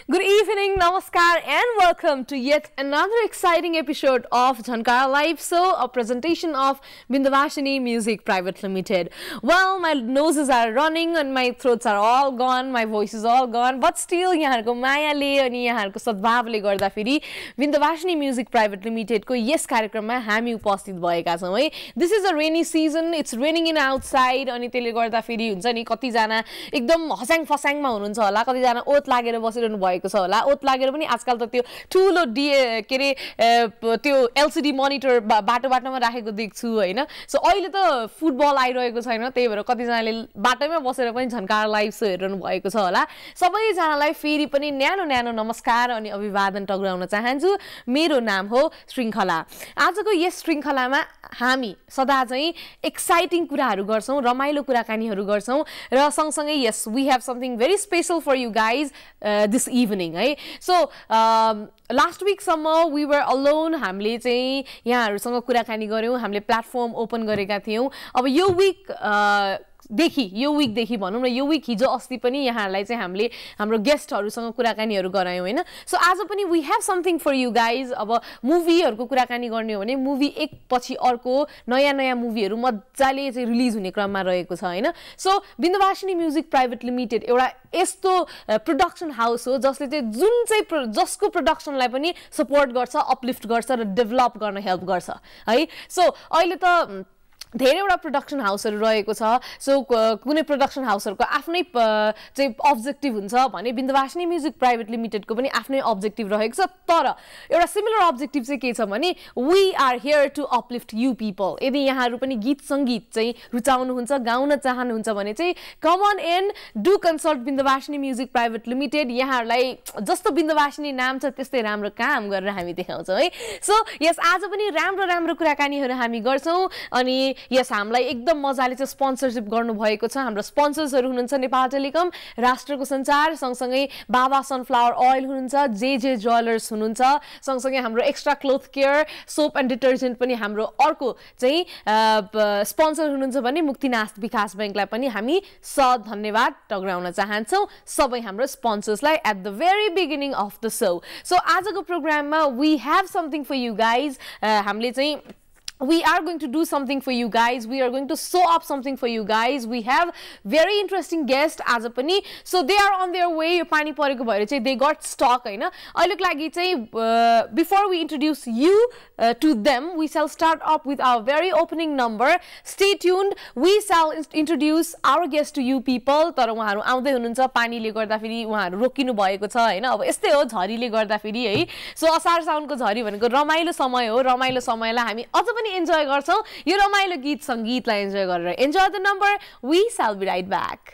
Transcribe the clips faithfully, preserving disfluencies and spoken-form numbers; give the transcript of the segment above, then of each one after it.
Good evening, namaskar, and welcome to yet another exciting episode of Jhankara Live Show, a presentation of Bindavashini Music Private Limited. Well, my noses are running and my throats are all gone, my voice is all gone, but still, yaharko mayale ani yaharko sadbhavle garda feri Bindavashini Music Private Limited ko yes कार्यक्रममा हामी उपस्थित भएका छौं है. This is a rainy season, it's raining in outside अनि त्यसले गर्दा फेरि हुन्छ नि कति जना एकदम हस्याङ फस्याङमा हुनुहुन्छ होला, कति जना ओत लागेर बसिरहनु भएको छ होला. ओत लागेर पनि आजकल त त्यो ठुलो डी के रे त्यो एलसीडी मनिटर बाटो बाटोमा राखेको देख्छु हैन. सो अहिले त फुटबल आइरहेको छैन, त्यही भएर कति जनाले बाटोमै बसेर पनि झन्कार लाइभ शो हेरिरहनु भएको छ होला. सबै जनालाई फेरि पनि न्यानो न्यानो नमस्कार अनि अभिवादन टक्राउन चाहन्छु. मेरो नाम हो श्रृंखला. आजको यस श्रृंखलामा हामी सदा चाहिँ एक्साइटिङ कुराहरू गर्छौं, रमाइलो कुराकानीहरू गर्छौं र सँगसँगै yes we have something very special for you guys this evening है. सो लास्ट विकसम्म वी वर अलोन. हामीले चाहिँ यहाँहरूसँग कुराकानी गऱ्यौँ, हामीले प्लेटफर्म ओपन गरेका थियौँ. अब यो विक देखि यो विक देखि भनौं न, यो विक हिजो अस्ति पनि यहाँहरूलाई चाहिँ हामीले हाम्रो गेस्टहरूसँग कुराकानीहरू गरायौँ हैन. सो आज पनि we have something for you guys. अब मुभीहरूको कुराकानी गर्ने हो भने मुभी एक पछि अर्को नयाँ नयाँ मुभीहरू मजाले चाहिँ रिलिज हुने क्रममा रहेको छ हैन. So Bindabasini music private limited एउटा यस्तो प्रोडक्सन हाउस हो जसले चाहिँ जुन चाहिँ जसको प्रोडक्सनलाई पनि सपोर्ट गर्छ, अपलिफ्ट गर्छ र डेभलप गर्न हेल्प गर्छ है. सो अहिले त धेरैवटा प्रोडक्सन हाउसहरू रहेको छ. सो कुनै प्रोडक्सन हाउसहरूको आफ्नै चाहिँ अब्जेक्टिभ हुन्छ भने बिन्दवासिनी म्युजिक प्राइभेट लिमिटेडको पनि आफ्नै अब्जेक्टिभ रहेको छ. तर एउटा सिमिलर अब्जेक्टिभ चाहिँ के छ भने we are here to uplift you people. यदि यहाँहरू पनि गीत सङ्गीत चाहिँ रुचाउनुहुन्छ, गाउन चाहनुहुन्छ भने चाहिँ come on and do consult Bindabasini music private limited. यहाँहरूलाई जस्तो बिन्दवासिनी नाम छ त्यस्तै राम्रो काम गरेर हामी देखाउँछौँ है. सो यस आज पनि राम्रो राम्रो कुराकानीहरू हामी गर्छौँ. अनि यस हामीलाई एकदम मजाले चाहिँ स्पोन्सरसिप गर्नुभएको छ. हाम्रो स्पोन्सर्सहरू हुनुहुन्छ नेपाल टेलिकम, राष्ट्रको सञ्चार, सँगसँगै बाबा सनफ्लावर ओइल हुनुहुन्छ, जे जे ज्वेलर्स हुनुहुन्छ, सँगसँगै हाम्रो extra cloth care soap and detergent पनि हाम्रो अर्को चाहिँ स्पोन्सर हुनुहुन्छ भने मुक्तिनाथ विकास बैंकलाई पनि हामी स धन्यवाद टक्राउन चाहन्छौँ सबै हाम्रो स्पोन्सर्सलाई at the very beginning of the show. So आजको प्रोग्राममा we have something for you guys. हामीले चाहिँ we are going to do something for you guys. We are going to sew up something for you guys. We have very interesting guests आज पनि. So they are on their way. यो पानी परेको भएर चाहिँ they got stuck हैन. अहिलेको लागि चाहिँ before we introduce you uh, to them, we shall start up with our very opening number. Stay tuned. We shall introduce our guest to you people. तर उहाँहरू आउँदै हुनुहुन्छ, पानीले गर्दाखेरि उहाँहरू रोकिनु भएको छ हैन. अब यस्तै हो झरीले गर्दाखेरि है. सो असार साउनको झरी भनेको रमाइलो समय हो. रमाइलो समयलाई हामी अझ पनि enjoy गर्छौं. यो रमाइलो गीत संगीतलाई enjoy गरेर. Enjoy the number. We shall be right back.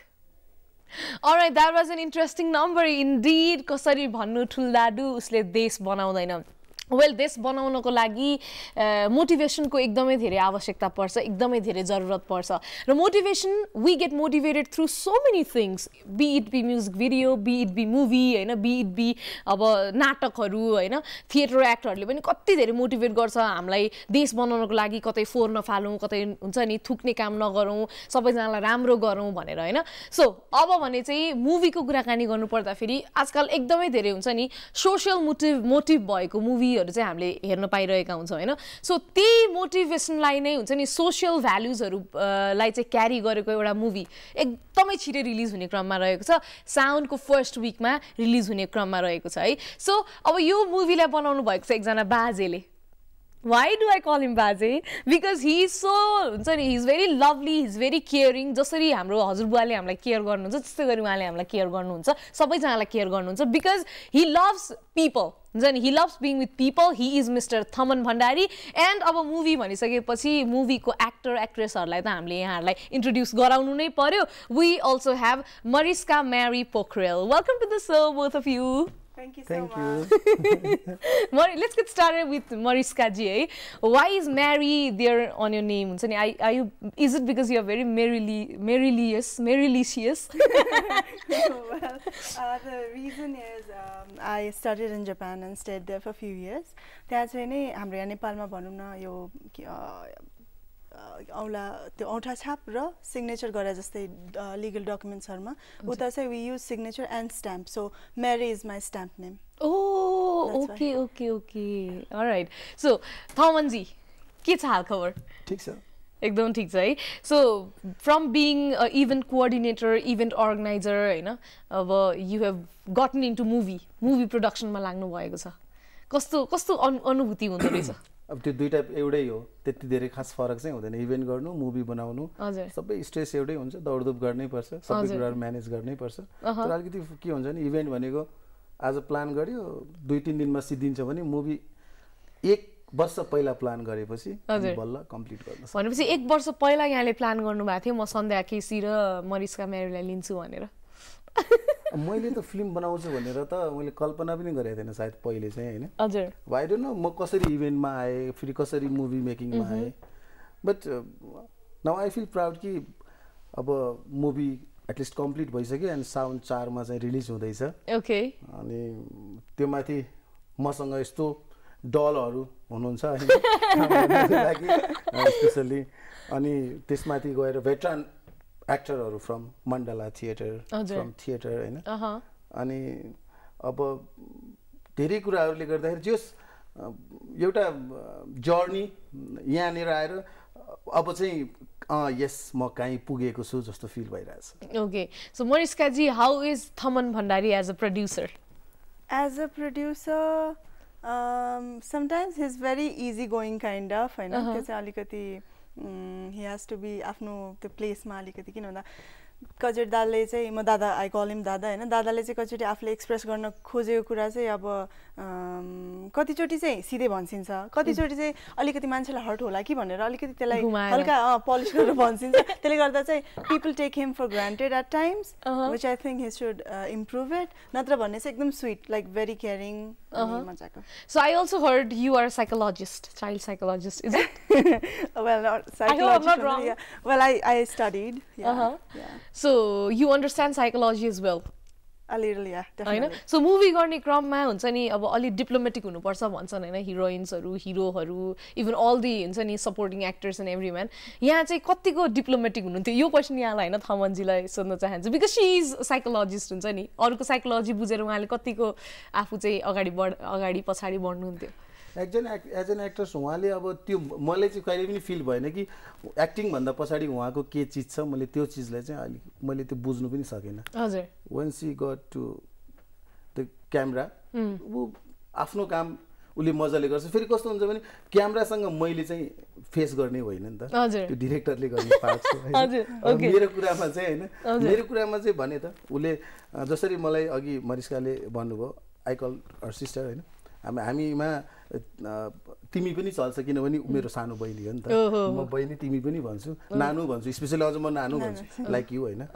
Alright, that was an interesting number indeed. कसरी भन्नु ठुल्दाडु उसले देश बनाउँदैन. वेल देश बनाउनको लागि मोटिभेसनको एकदमै धेरै आवश्यकता पर्छ, एकदमै धेरै जरुरत पर्छ. र motivation we get motivated through so many things, be it be music video, be it be movie हैन, बी इट बी अब नाटकहरू हैन, थिएटर एक्टरहरूले पनि कति धेरै मोटिभेट गर्छ हामीलाई देश बनाउनको लागि. कतै फोहोर नफालौँ, कतै हुन्छ नि थुक्ने काम नगरौँ, सबैजनालाई राम्रो गरौँ भनेर हैन. सो अब भने चाहिँ मुभीको कुराकानी गर्नु पर्दाखेरि आजकल एकदमै धेरै हुन्छ नि सोशल मोटिभ मोटिभ भएको मुभी चाहिँ हामीले हेर्न पाइरहेका हुन्छौँ हैन. सो त्यही मोटिभेसनलाई नै हुन्छ नि सोशल भ्यालुजहरू लाई चाहिँ क्यारी गरेको एउटा मुभी एकदमै छिटै रिलिज हुने क्रममा रहेको छ. साउन्डको फर्स्ट विकमा रिलिज हुने क्रममा रहेको छ है. सो अब यो मुभीलाई बनाउनु भएको छ एकजना बाजेले. Why do I call him Baje? Because he is so हुन्छ नि, he is very lovely, he is very caring. जसरी हाम्रो हजुरबुवाले हामीलाई केयर गर्नुहुन्छ त्यस्तै गरी उहाँले हामीलाई केयर गर्नुहुन्छ, सबैजनालाई केयर गर्नुहुन्छ. Because he loves people. हुन्छ नि, he loves being with people. He is Mister Thaman Bhandari. And अब मुभी भनिसकेपछि मुभीको एक्टर एक्ट्रेसहरूलाई त हामीले यहाँहरूलाई इन्ट्रोड्युस गराउनु नै पर्यो. We also have Mariska Mary Pokhrel. Welcome to the show, both of you. Thank you so Thank much. you. Let's get started with Mariska ji. Eh? Why is Mary there on your name? Are, are you? Is it because you are very merrily, merrilious, merrylicious? Well, uh, the reason is um, I studied in Japan and stayed there for a few years. That's when I'm Nepal ma bhanum na yo औला त्यो औँठा छाप र signature गरे जस्तै legal डकुमेन्ट्सहरुमा उता चाहिँ we use signature and stamp so Mary is my stamp name Oh, okay, okay, okay. All right. So, Thamanji, के छ हाल खबर? ठीक छ एकदम ठीक छ है. So, from being an event coordinator, event organizer, हैन, अब you have gotten into movie, movie production मा लाग्नु भएको छ. कस्तो कस्तो अनुभूति हुँदो रहेछ? अब त्यो दुईटा एउटै हो त्यति धेरै खास फरक चाहिँ हुँदैन इभेन्ट गर्नु मुभी बनाउनु सबै स्ट्रेस एउटै हुन्छ दौडधुप गर्नै पर्छ सबै कुराहरु म्यानेज गर्नै पर्छ तर अलिकति के हुन्छ नि इभेन्ट भनेको आज प्लान गर्यो दुई तीन दिनमा सिद्धिन्छ भने मुभी एक वर्ष पहिला प्लान गरेपछि बल्ल कम्प्लिट गर्न सक्छ भनेपछि एक वर्ष पहिला यहाँले प्लान गर्नु भएको थियो म सन्ध्या केसी र मरिस्का मेरीलाई लिन्छु भनेर मैले त फिल्म बनाउँछु भनेर त मैले कल्पना पनि गरेको थिएन सायद पहिले चाहिँ हैन हजुर आई डोन्ट नो म कसरी इभेन्टमा आए फेरि कसरी मुभी मेकिङमा आए but now I feel proud कि अब मुभी एटलिस्ट कम्प्लिट भइसक्यो एन्ड साउन्ड चार मा चाहिँ रिलिज हुँदैछ ओके अनि त्यो माथि मसँग यस्तो डलहरु हुनुहुन्छ हैन स्पेशली अनि त्यसमाथि गएर भेटरन एक्टरहरु from Mandala theatre from theatre हैन अनि अब धेरै कुराहरुले गर्दाखेरि जस एउटा जर्नी यहाँनिर आएर अब चाहिँ अ यस म कहीँ पुगेको छु जस्तो फिल भइरहेछ okay so Mariska ji how is Thaman Bhandari as a producer as a producer sometimes he is very easy going kind of हैन त्यो चाहिँ अलिकति he has to be आफ्नो त्यो प्लेसमा अलिकति किन भन्दा कचेट दादाले चाहिँ म दादा आई कल हिम दादा हैन दादाले चाहिँ कचेटी आफूले एक्सप्रेस गर्न खोजेको कुरा चाहिँ अब कतिचोटी चाहिँ सिधै भन्छिन्छ कतिचोटी चाहिँ अलिकति मान्छेलाई हर्ट होला कि भनेर अलिकति त्यसलाई हल्का पलिश गरेर भन्छिन्छ त्यसले गर्दा चाहिँ people take him for granted at times which I think he should improve it नत्र भन्ने चाहिँ एकदम स्वीट लाइक भेरी केयरिङ मजाको so I also heard you are a psychologist child psychologist is it well not psychologist not wrong. Yeah. well i i studied yeah uh-huh. yeah so you understand psychology as well a little yeah definitely so movie गर्ने क्रममा हुन्छ नि अब अलि diplomatic हुनुपर्छ भन्छन् हैन हिरोइन्सहरु हिरोहरु even all दी हुन्छ नि सपोर्टिङ एक्टर्स एन्ड एभ्रीम्यान यहाँ चाहिँ कतिको डिप्लोमेटिक हुनुहुन्थ्यो यो क्वेशन यहाँलाई हैन थमनजीलाई सोध्न चाहन्छु बिकज शी इज साइकोलोजिस्ट हुन्छ नि अरूको साइकोलोजी बुझेर उहाँले कतिको आफू चाहिँ अगाडि बढ अगाडि पछाडी बढ्नुहुन्थ्यो एकजना एज एन एक्टर्स उहाँले अब त्यो मैले चाहिँ कहिले पनि फिल भएन कि एक्टिङ भन्दा पछाडी उहाँको के चीज छ मैले त्यो चीजलाई चाहिँ अलि मैले त्यो बुझ्नु पनि सकेन हजुर when she got to the camera उ आफ्नो काम उले मजाले गर्छ फेरि कस्तो हुन्छ भने क्यामेरासँग मैले चाहिँ फेस गर्ने होइन नि त त्यो डाइरेक्टरले गर्ने पार्ट छ हैन मेरो कुरामा चाहिँ हैन मेरो कुरामा चाहिँ भने त उले जसरी मलाई अघि मरिस्काले भन्नुभयो आई कल हर सिस्टर हैन हामी हामीमा तिमी पनि चल्छ किनभने मेरो सानो बहिनी हो नि त म बहिनी तिमी पनि भन्छु नानु भन्छु स्पेशली अझ म नानु भन्छु लाइक यु हैन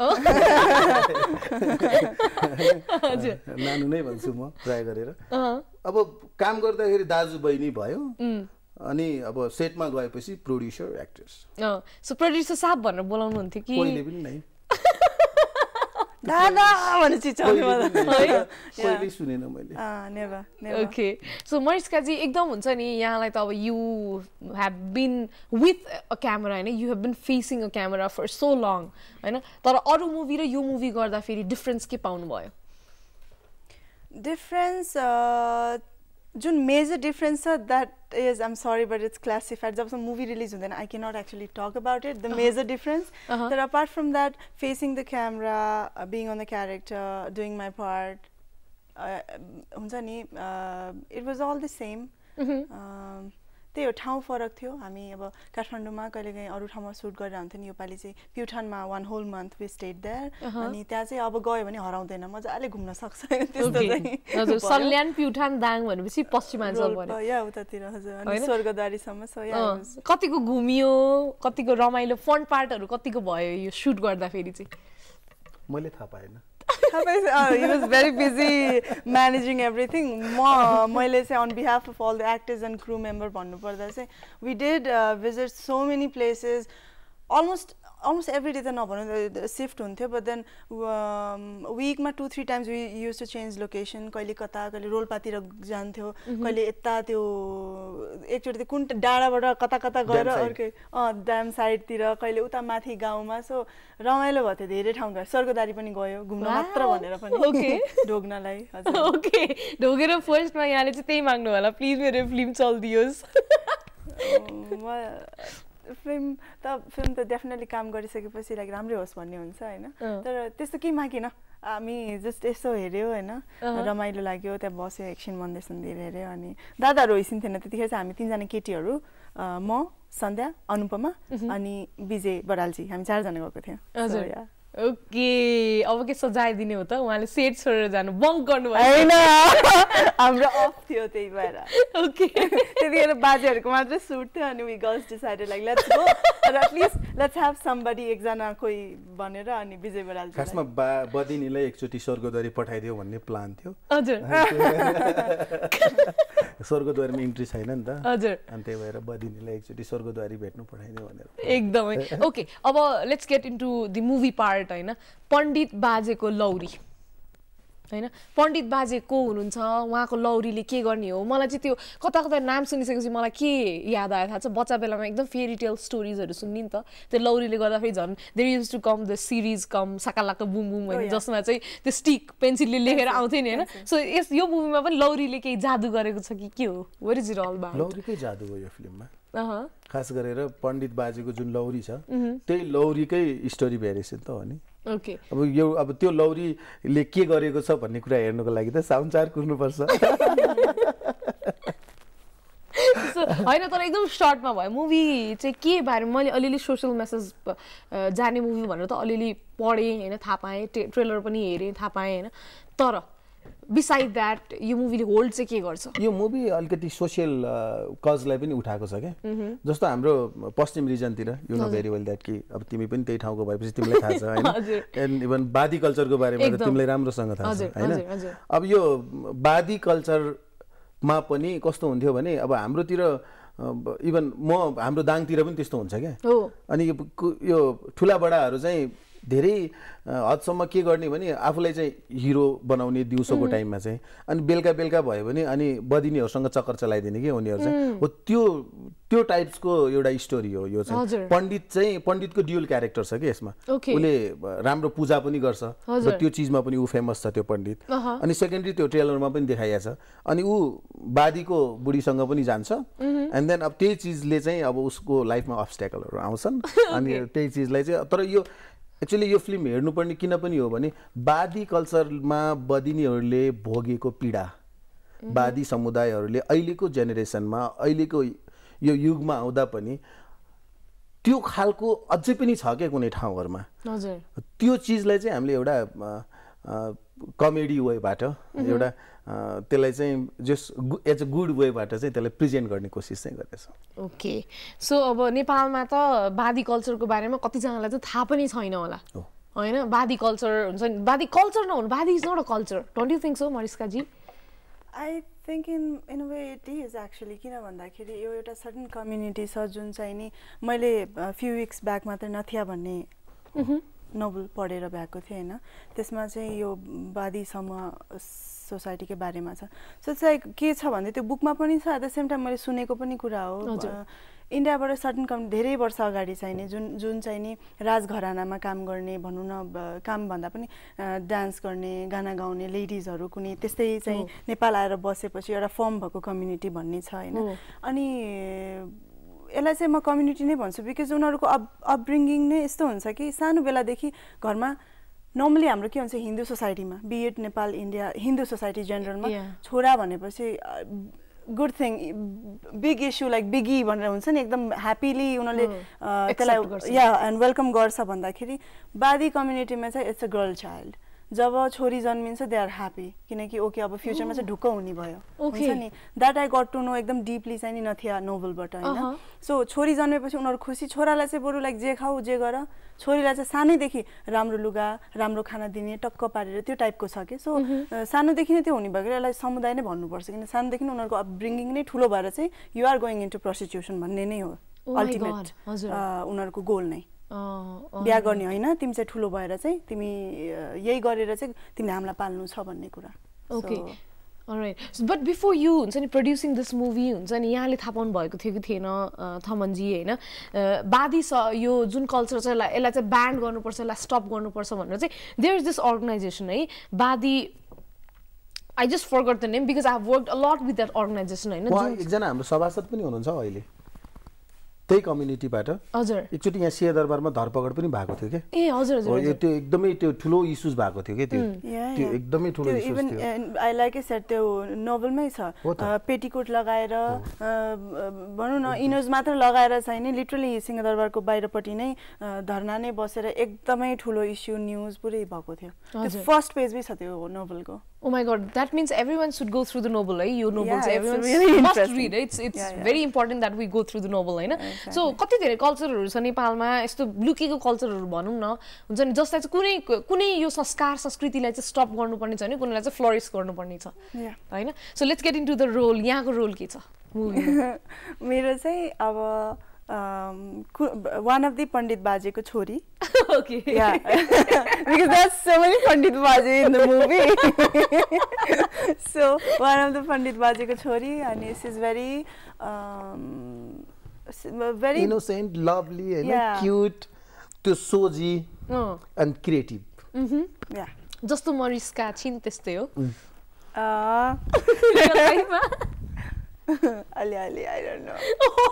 नानु नै भन्छु म ट्राई गरेर अब काम गर्दाखेरि दाजु बहिनी भयो अनि अब सेटमा गएपछि प्रोड्युसर एक्टर्स सो प्रोड्युसर साहब भनेर बोलाउनु हुन्थ्यो कि कहिले पनि नै दादा भने चिचाउने है कहिले सुनेन मैले uh never never okay so Mariska ji एकदम हुन्छ नि यहाँलाई त अब you have been with a camera हैन you have been facing a camera for so long हैन तर अरु मुभी र यो मुभी गर्दा फेरि डिफरेन्स के पाउनु भयो डिफरेन्स जुन मेजर डिफरेन्स छ that is I'm sorry but it's classified जब some movie release हुँदैन I cannot actually talk about it the uh-huh. major difference uh-huh. but apart from that facing the camera uh, being on the character doing my part हुन्छ नि it was all the same um, त्यही हो ठाउँ फरक थियो हामी अब काठमाडौँमा कहिलेकाहीँ अरू ठाउँमा सुट गरेर हुन्थ्यो नि योपालि चाहिँ प्युठानमा one whole month we stayed there अनि त्यहाँ चाहिँ अब गयो भने हराउँदैन मजाले घुम्न सक्छ त्यस्तो चाहिँ हजुर सल्यान प्युठान दाङ भनेपछि पश्चिमाञ्चल पर्यो या उतातिर हजुर अनि स्वर्गद्वारीसम्म सो या कतिको घुमियो कतिको रमाइलो फन पार्टहरु कतिको भयो यो सुट गर्दा फेरि चाहिँ मैले थाहा पाएन uh, he was very busy managing everything. Ma, मैले चाहिँ on behalf of all the actors and crew member भन्नु पर्दा चाहिँ we did uh, visit so many places. Almost almost every day त नभनौँ शिफ्ट हुन्थ्यो बट देन विकमा two three times we used to change location कहिले कता कहिले रोल्पातिर जान्थ्यो कहिले यता त्यो एकचोटि त्यो कुन डाँडाबाट कता कता गएर अर्कै अँ ड्याम साइडतिर कहिले उता माथि गाउँमा सो रमाइलो भयो थियो धेरै ठाउँ गयो स्वर्गदारी पनि गयो घुम्न मात्र भनेर पनि ढोग्नलाई ओके ढोगेर फर्स्टमा यहाँले चाहिँ त्यही माग्नु होला प्लिज मेरो फिल्म चलिदियोस् फिल्म त फिल्म त डेफिनेटली काम गरिसकेपछि लाइक राम्रै होस् भन्ने हुन्छ होइन तर त्यस्तो केही मागिन हामी जस्ट यसो हेऱ्यो होइन रमाइलो लाग्यो त्यहाँ बस्यो एकछिन मन्दिर सन्दिर हेऱ्यो अनि दादाहरू होइसिन्थेन त्यतिखेर चाहिँ हामी तिनजना केटीहरू म सन्ध्या अनुपमा अनि विजय बरालजी हामी चारजना गएको थियौँ ओके अब के सजाइदिने हो त उहाँले सेट छोडेर जानु बङ्क गर्नु होइन हाम्रो अफ थियो त्यही भएर ओके त्यतिखेर बाजेहरूको मात्रै सुट थियो अनि we girls decided like let's go र एटलिस्ट लेट्स ह्याभ समबडी एकजना कोही भनेर अनि विजय बराल खासमा बदिनीलाई एकचोटि स्वर्गद्वारी पठाइदियो भन्ने प्लान थियो हजुर स्वर्गद्वारीमा इन्ट्री छैन नि त हजुर अनि त्यही भएर बदिनीलाई एकचोटि स्वर्गद्वारी भेट्नु पठाइदियो भनेर एकदमै ओके अब let's get into the movie part होइन पण्डित बाजेको लौरी होइन पण्डित बाजे को हुनुहुन्छ उहाँको लौरीले के गर्ने हो मलाई चाहिँ त्यो कता कता नाम सुनिसकेपछि मलाई के याद आयो थाहा छ बच्चा बेलामा एकदम फेरी टेल स्टोरिजहरू सुन्ने नि त त्यो लौरीले गर्दाखेरि झन् there use to come the series come Shaka बुम बुम होइन जसमा चाहिँ त्यो स्टिक पेन्सिलले लेखेर आउँथ्यो नि होइन सो यस यो मुभीमा पनि लौरीले केही जादु गरेको छ कि के हो where is it all about लौरीकै जादु हो यो फिल्ममा खास गरेर पण्डित बाजेको जुन लौरी छ त्यही लौरीकै स्टोरी भेरिएसन त हो नि ओके अब यो अब त्यो लौरीले के गरेको छ भन्ने कुरा हेर्नुको लागि त साउन्चार कुर्नुपर्छ होइन तर एकदम सर्टमा भयो मुभी चाहिँ के बारेमा मैले अलिअलि सोसियल मेसेज जाने मुभी भनेर त अलिअलि पढेँ होइन थाहा पाएँ ट्रेलर पनि हेरेँ थाहा पाएँ होइन तर बिसाइड द्याट यो मुभीले होल्ड चाहिँ के गर्छ यो मुभी अलिकति सोसियल कजलाई पनि उठाएको छ क्या जस्तो हाम्रो पश्चिम रिजनतिर you know very well that कि अब तिमी पनि त्यही ठाउँको भएपछि तिमीलाई थाहा छ होइन एन्ड इभन बादी कल्चरको बारेमा त तिमीलाई राम्रोसँग थाहा छ होइन अब यो बादी कल्चरमा पनि कस्तो हुन्थ्यो भने अब हाम्रोतिर इभन म हाम्रो दाङतिर पनि त्यस्तो हुन्छ क्या अनि यो ठुला बडाहरू चाहिँ धेरै हदसम्म के गर्ने भने आफूलाई चाहिँ हिरो बनाउने दिउँसोको टाइममा चाहिँ अनि बेलुका बेलुका भयो भने अनि बदिनीहरूसँग चक्कर चलाइदिने कि उनीहरू चाहिँ हो त्यो त्यो टाइप्सको एउटा स्टोरी हो यो चाहिँ पण्डित चाहिँ पण्डितको ड्युल क्यारेक्टर छ कि यसमा उसले राम्रो पूजा पनि गर्छ र त्यो चिजमा पनि ऊ फेमस छ त्यो पण्डित अनि सेकेन्डरी त्यो ट्रेलरमा पनि देखाइएको छ अनि ऊ बादीको बुढीसँग पनि जान्छ एन्ड देन अब त्यही चिजले चाहिँ अब उसको लाइफमा अब्स्ट्याकलहरू आउँछन् अनि त्यही चिजलाई चाहिँ तर यो एक्चुअली यो फिल्म हेर्नुपर्ने किन पनि हो भने बादी कल्चरमा बदिनीहरूले भोगेको पीडा बादी समुदायहरूले अहिलेको जेनेरेसनमा अहिलेको यो युगमा आउँदा पनि त्यो खालको अझै पनि छ क्या कुनै ठाउँहरूमा त्यो चिजलाई चाहिँ हामीले एउटा कमेडी वेबाट एउटा त्यसलाई चाहिँ जस एज अ गुड वेबाट चाहिँ त्यसलाई प्रेजेन्ट गर्ने कोसिस चाहिँ गरेछ ओके सो अब नेपालमा त बादी कल्चरको बारेमा कतिजनालाई त थाहा पनि छैन होला होइन बादी कल्चर हुन्छ नि बादी कल्चर नहुनु Badi is not a culture don't you think so Mariskaji I think in in a way it is actually किन भन्दाखेरि यो एउटा सर्टन कम्युनिटी छ जुन चाहिँ नि मैले फ्यु विक्स ब्याक मात्रै नथिया भन्ने नोभल पढेर भएको थिएँ होइन त्यसमा चाहिँ यो बादी समूह सोसाइटीकै बारेमा छ सो चाहिँ के छ भने त्यो बुकमा पनि छ एट द सेम टाइम मैले सुनेको पनि कुरा हो इन्डियाबाट सर्टन कम धेरै वर्ष अगाडि चाहिँ नि जुन जुन चाहिँ नि राजघरानामा काम गर्ने भनौँ न काम भन्दा पनि डान्स गर्ने गाना गाउने लेडिजहरू कुनै त्यस्तै चाहिँ नेपाल आएर बसेपछि एउटा फर्म भएको कम्युनिटी भन्ने छ होइन अनि यसलाई चाहिँ म कम्युनिटी नै भन्छु बिकज उनीहरूको अप अपब्रिङ्गिङ नै यस्तो हुन्छ कि सानो बेलादेखि घरमा नर्मली हाम्रो के हुन्छ हिन्दू सोसाइटीमा be it Nepal India Hindu society जेनरलमा छोरा भनेपछि good thing big issue like biggie भनेर हुन्छ नि एकदम ह्याप्पिली उनीहरूले त्यसलाई या एन्ड वेलकम गर्छ भन्दाखेरि बादी कम्युनिटीमा चाहिँ इट्स अ गर्ल चाइल्ड जब छोरी जन्मिन्छ दे आर ह्याप्पी किनकि ओके अब फ्युचरमा चाहिँ ढुक्क हुने भयो हुन्छ नि that I got to know एकदम डिपली चाहिँ नि नथिया नोभलबाट होइन सो छोरी जन्मेपछि उनीहरू खुसी छोरालाई चाहिँ बरु लाइक जे खाऊ जे गर छोरीलाई चाहिँ सानैदेखि राम्रो लुगा राम्रो खाना दिने टक्क पारेर त्यो टाइपको छ कि सो सानोदेखि नै त्यो हुने भएर यसलाई समुदाय नै भन्नुपर्छ किन सानोदेखि नै उनीहरूको अपब्रिङ्गिङ नै ठुलो भएर चाहिँ you are going into prostitution भन्ने नै हो अल्टिमेट उनीहरूको गोल नै बिहा गर्ने होइन तिमी चाहिँ ठुलो भएर चाहिँ तिमी यही गरेर चाहिँ तिमीले हामीलाई पाल्नु छ भन्ने कुरा okay alright but before you हुन्छ नि प्रड्युसिङ दिस मुभी हुन्छ नि यहाँले थाहा पाउनु भएको थियो कि थिएन थमनजी होइन बादी स यो जुन कल्चर छ यसलाई यसलाई चाहिँ ब्यान्ड गर्नुपर्छ यसलाई स्टप गर्नुपर्छ भनेर चाहिँ देयर इज दिस अर्गनाइजेसन है बादी I just forgot the name because I have worked a lot with that organization हैन जुन एकजना हाम्रो सभासद पनि हुनुहुन्छ अहिले त्यही कम्युनिटीबाट हजुर एकचोटी यहाँ सिया दरबारमा धरपकड पनि भएको थियो के ए हजुर हजुर यो त्यो एकदमै त्यो ठुलो इश्यूज भएको थियो के त्यो त्यो एकदमै ठुलो इश्यूज थियो even I like a set त्यो नोभलमै छ पेटीकोट लगाएर भनौँ न इनर्स मात्र लगाएर छैन लिटरली सिंह दरबारको बाहिरपट्टि नै धरना नै बसेर एकदमै ठुलो इश्यू न्यूज पुरै भएको थियो त्यो फर्स्ट पेजमै छ त्यो नोभलको Oh my god, that means everyone should go through the novel, right? You novels, yeah, everyone really must read. It's it's yeah, yeah. very important that we go through the novel, right? Exactly. So, कति धेरै कल्चरहरु छ नेपालमा यस्तो लुकेको कल्चरहरु भनौं न हुन्छ नि जसलाई चाहिँ कुनै कुनै यो संस्कार संस्कृतिलाई चाहिँ स्टप गर्नुपर्ने छ नि कुनैलाई चाहिँ फ्लोरिश गर्नुपर्ने छ हैन so let's get into the role यहाँको रोल के छ मुभीमा मेरो चाहिँ अब Um, one of the Pandit Bajeko chori. Okay. Yeah. Because there's so many Pandit Baje in the movie. So one of the Pandit Bajeko chori, and she's very, um, very innocent, lovely, and yeah. cute, to soji, oh. and creative. Mm-hmm. Yeah. Just to Mariska chin testay ho. Ah. Ali Ali, I don't know.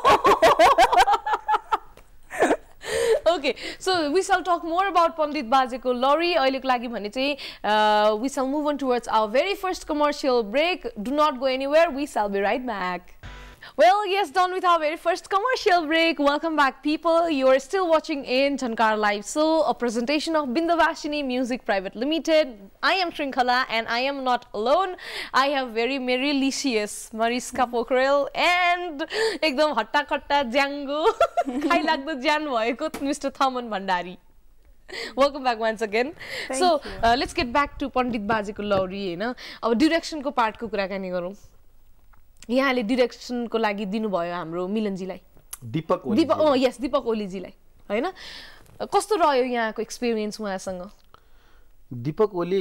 Okay, so we shall talk more about Pandit Bajeko Lori. Aileko लागि भने चाहिँ we shall move on towards our very first commercial break. Do not go anywhere. We shall be right back. Well, yes, done with our very first commercial break. Welcome back, people. You are still watching in Jhankar Live Show, a presentation of Bindavashini Music Private Limited. I am Shrinkhala, and I am not alone. I have very merry-licious Mariska Pokhrel and ekdam hatta khatta jango khai lagdo jan bhayeko Mister Thaman Bhandari. Welcome back once again. Thank so, you. Uh, let's get back to Pandit Bajeko Lori, हैन. अब direction को part को कुराकानी गरौँ. यहाँले direction को लागि दिनु भयो हाम्रो मिलनजीलाई दीपक ओली दीपक अ यस दीपक ओलीजीलाई हैन कस्तो रह्यो यहाँको एक्सपीरियन्स उहाँसँग दीपक ओली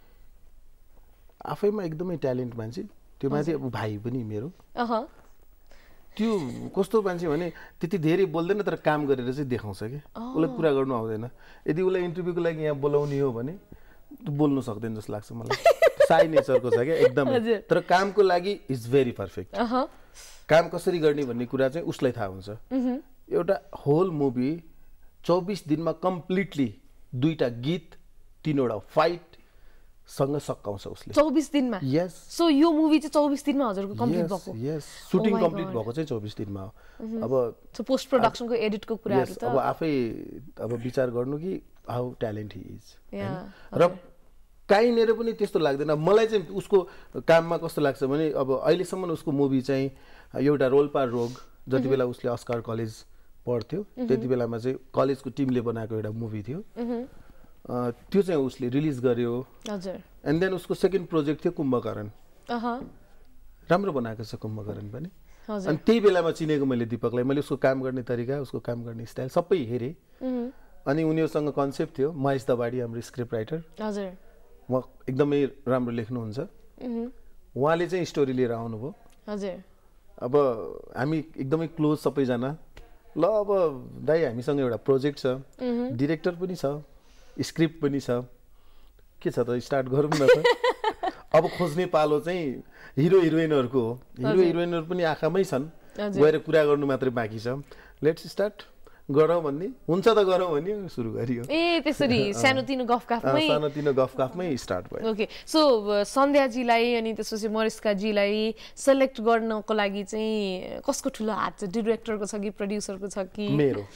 आफैमा एकदमै ट्यालेन्ट मान्छे त्यो मान्छे अब भाइ पनि मेरो अह त्यो कस्तो मान्छे भने त्यति धेरै बोल्दैन तर काम गरेर चाहिँ देखाउँछ के उलाई कुरा गर्नु आउँदैन यदि उलाई इन्टरभ्यूको लागि यहाँ बोलाउने हो भने बोल्नु सक्दैन जस्तो लाग्छ मलाई साइ नेचरको छ के एकदम तर कामको लागि इज भेरी परफेक्ट काम कसरी गर्ने भन्ने कुरा चाहिँ उसलाई थाहा हुन्छ एउटा होल मुभी चौबीस दिनमा कम्प्लिटली दुईटा गीत तीनवटा फाइट सँग सकाउँछ उसले चौबीस दिनमा यस सो यो मुभी चाहिँ चौबीस दिनमा हजुरको कम्प्लिट भएको यस सुटिङ कम्प्लिट भएको चाहिँ चौबीस दिनमा हो अब पोस्ट प्रोडक्सनको एडिटको कुराहरु त अब आफै अब विचार गर्नु कि हाउ ट्यालेन्ट ही इज र काहीँनेर पनि त्यस्तो लाग्दैन मलाई चाहिँ उसको काममा कस्तो लाग्छ भने अब अहिलेसम्म उसको मुभी चाहिँ एउटा रोल्पा रोग जति बेला उसले अस्कार कलेज पढ्थ्यो त्यति बेलामा चाहिँ कलेजको टिमले बनाएको एउटा मुभी थियो त्यो चाहिँ उसले रिलिज गर्यो हजुर एन्ड देन उसको सेकेन्ड प्रोजेक्ट थियो कुम्भकर्ण राम्रो बनाएको छ कुम्भकर्ण पनि अनि त्यही बेलामा चिनेको मैले दीपकलाई मैले उसको काम गर्ने तरिका उसको काम गर्ने स्टाइल सबै हेरेँ अनि उनीहरूसँग कन्सेप्ट थियो महेश दबाडी हाम्रो स्क्रिप्ट राइटर हजुर उहाँ एकदमै राम्रो लेख्नुहुन्छ उहाँले चाहिँ स्टोरी लिएर आउनुभयो हजुर अब हामी एकदमै क्लोज सबैजना ल अब दाइ हामीसँग एउटा प्रोजेक्ट छ डिरेक्टर पनि छ स्क्रिप्ट पनि छ के छ त स्टार्ट गरौँ न त अब खोज्ने पालो चाहिँ हिरो हिरोइनहरूको हो हिरो हिरोइनहरू पनि आँखामै छन् गएर कुरा गर्नु मात्रै बाँकी छ लेट्स स्टार्ट गरौँ भन्ने हुन्छ त गरौँ भन्ने सुरु गरियो ए त्यसरी सानोतिनो गफगाफमै सानोतिनो गफगाफमै स्टार्ट भयो ओके सो सन्ध्याजीलाई अनि त्यसपछि मरिस्काजीलाई सेलेक्ट गर्नको लागि चाहिँ कसको ठुलो हात छ डिरेक्टरको छ कि प्रोड्युसरको छ कि मेरो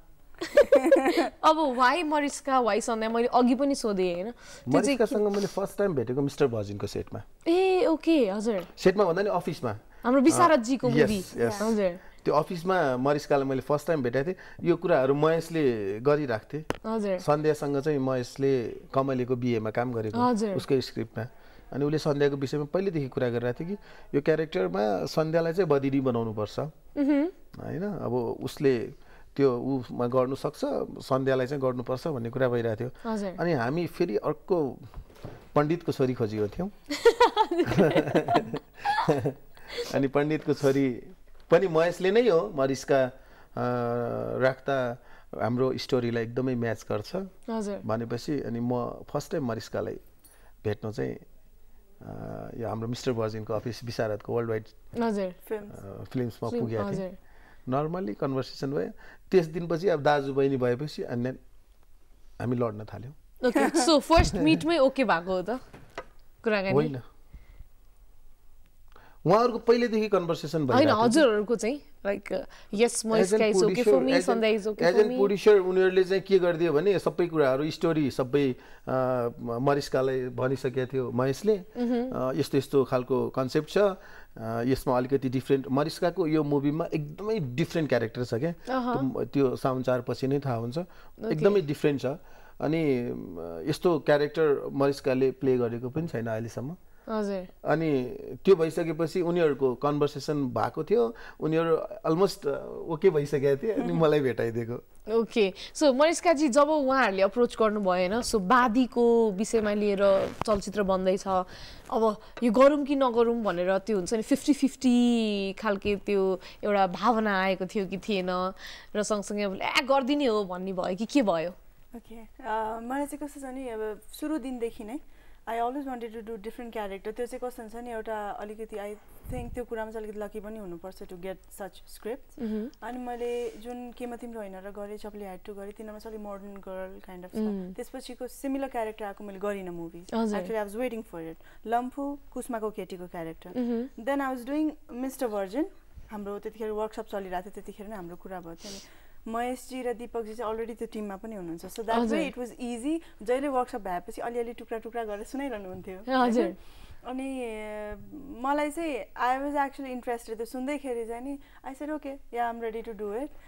अब वाइ मरिस्का वाइ सन्ध्या मैले अघि पनि सोधेँ हैन मरिस्कासँग मैले फर्स्ट टाइम भेटेको मिस्टर भजिनको सेटमा ए ओके हजुर सेटमा भन्दा नि अफिसमा हाम्रो विशारद जीको मुभी हजुर त्यो अफिसमा मरिस्कालाई मैले फर्स्ट टाइम भेटेको थिएँ यो कुराहरू महेशले गरिराख्थे हजुर सन्ध्यासँग चाहिँ महेशले कमलेको बिएमा काम गरेको उसकै स्क्रिप्टमा अनि उसले सन्ध्याको विषयमा पहिलेदेखि कुरा गरिरहेको थियो कि यो क्यारेक्टरमा सन्ध्यालाई चाहिँ बदिनी बनाउनुपर्छ होइन अब उसले त्यो उमा गर्नु सक्छ सन्ध्यालाई चाहिँ गर्नुपर्छ भन्ने कुरा भइरहेको थियो अनि हामी फेरि अर्को पण्डितको छोरी खोजेको थियौँ अनि पण्डितको छोरी पनि महेशले नै हो मरिस्का राख्दा हाम्रो स्टोरीलाई एकदमै म्याच गर्छ भनेपछि अनि म फर्स्ट टाइम मरिस्कालाई भेट्नु चाहिँ यो हाम्रो मिस्टर भर्जिनको अफिस विशारदको वर्ल्ड वाइड फिल्म्समा पुगेको थिएँ नर्मली कन्भर्सेसन भयो त्यस दिनपछि अब दाजु बहिनी भएपछि अनि हामी लड्न थाल्यौँ ओके सो फर्स्ट मिटमै ओके भएको हो त कुराकानी होइन उहाँहरुको पहिलेदेखि कन्भर्सेसन भइरहेको हैन हजुरहरुको चाहिँ like yes Mariska is okay for me Sandhya is okay for me as an producer उनीहरुले चाहिँ के गर्दियो भने सबै कुराहरु स्टोरी सबै मरिस्कालाई भनिसकेको थियो महेशले यस्तो यस्तो खालको कन्सेप्ट छ यसमा अलिकति डिफरेन्ट मरिस्काको यो मुभीमा एकदमै डिफरेन्ट क्यारेक्टर छ के त्यो समाचार पछि नै थाहा हुन्छ एकदमै डिफरेन्ट छ अनि यस्तो क्यारेक्टर मरिस्काले प्ले गरेको पनि छैन अहिलेसम्म हजुर अनि त्यो भइसकेपछि उनीहरुको कन्भर्सेसन भएको थियो उनीहरु अलमोस्ट ओके भइसकेको थियो अनि मलाई भेटाइदिएको ओके सो मरिस्का जी जब उहाँहरुले अप्रोच गर्नु भयो हैन सो बादीको विषयमा लिएर चलचित्र बन्दै छ अब यो गरौँ कि नगरौँ भनेर त्यो हुन्छ नि फिफ्टी फिफ्टी खालके त्यो एउटा भावना आएको थियो कि थिएन र सँगसँगै अब ए गर्दिने हो भन्ने भयो कि के भयो ओके मलाई चाहिँ कस्तो छ नि अब सुरु दिनदेखि नै I always wanted to do different character. त्यो चाहिँ कस्तो हुन्छ नि एउटा अलिकति I think त्यो कुरामा चाहिँ अलिकति लकी पनि हुनुपर्छ to get such scripts. अनि मैले जुन केमा तिम्रो होइन र गरेँ चपली हाइड टु गरेँ तिनीमा चाहिँ मोडर्न गर्ल काइन्ड अफ छ त्यसपछिको सिमिलर क्यारेक्टर आएको मैले गरिनँ movies actually I was waiting for it Lamphu कुसमाको केटीको character then I was doing mister Virgin हाम्रो त्यतिखेर वर्कसप चलिरहेको थियो त्यतिखेर नै हाम्रो कुरा भयो थियो नि महेश जी र दीपक जी चाहिँ अलरेडी त्यो टिममा पनि हुनुहुन्छ so that way it was easy जहिले वर्कसप भएपछि अलिअलि टुक्रा टुक्रा गरेर सुनाइरहनु हुन्थ्यो हजुर अनि मलाई चाहिँ आई वाज एक्चुअली इन्ट्रेस्टेड त्यो सुन्दैखेरि चाहिँ नि I said okay yeah I'm ready to do it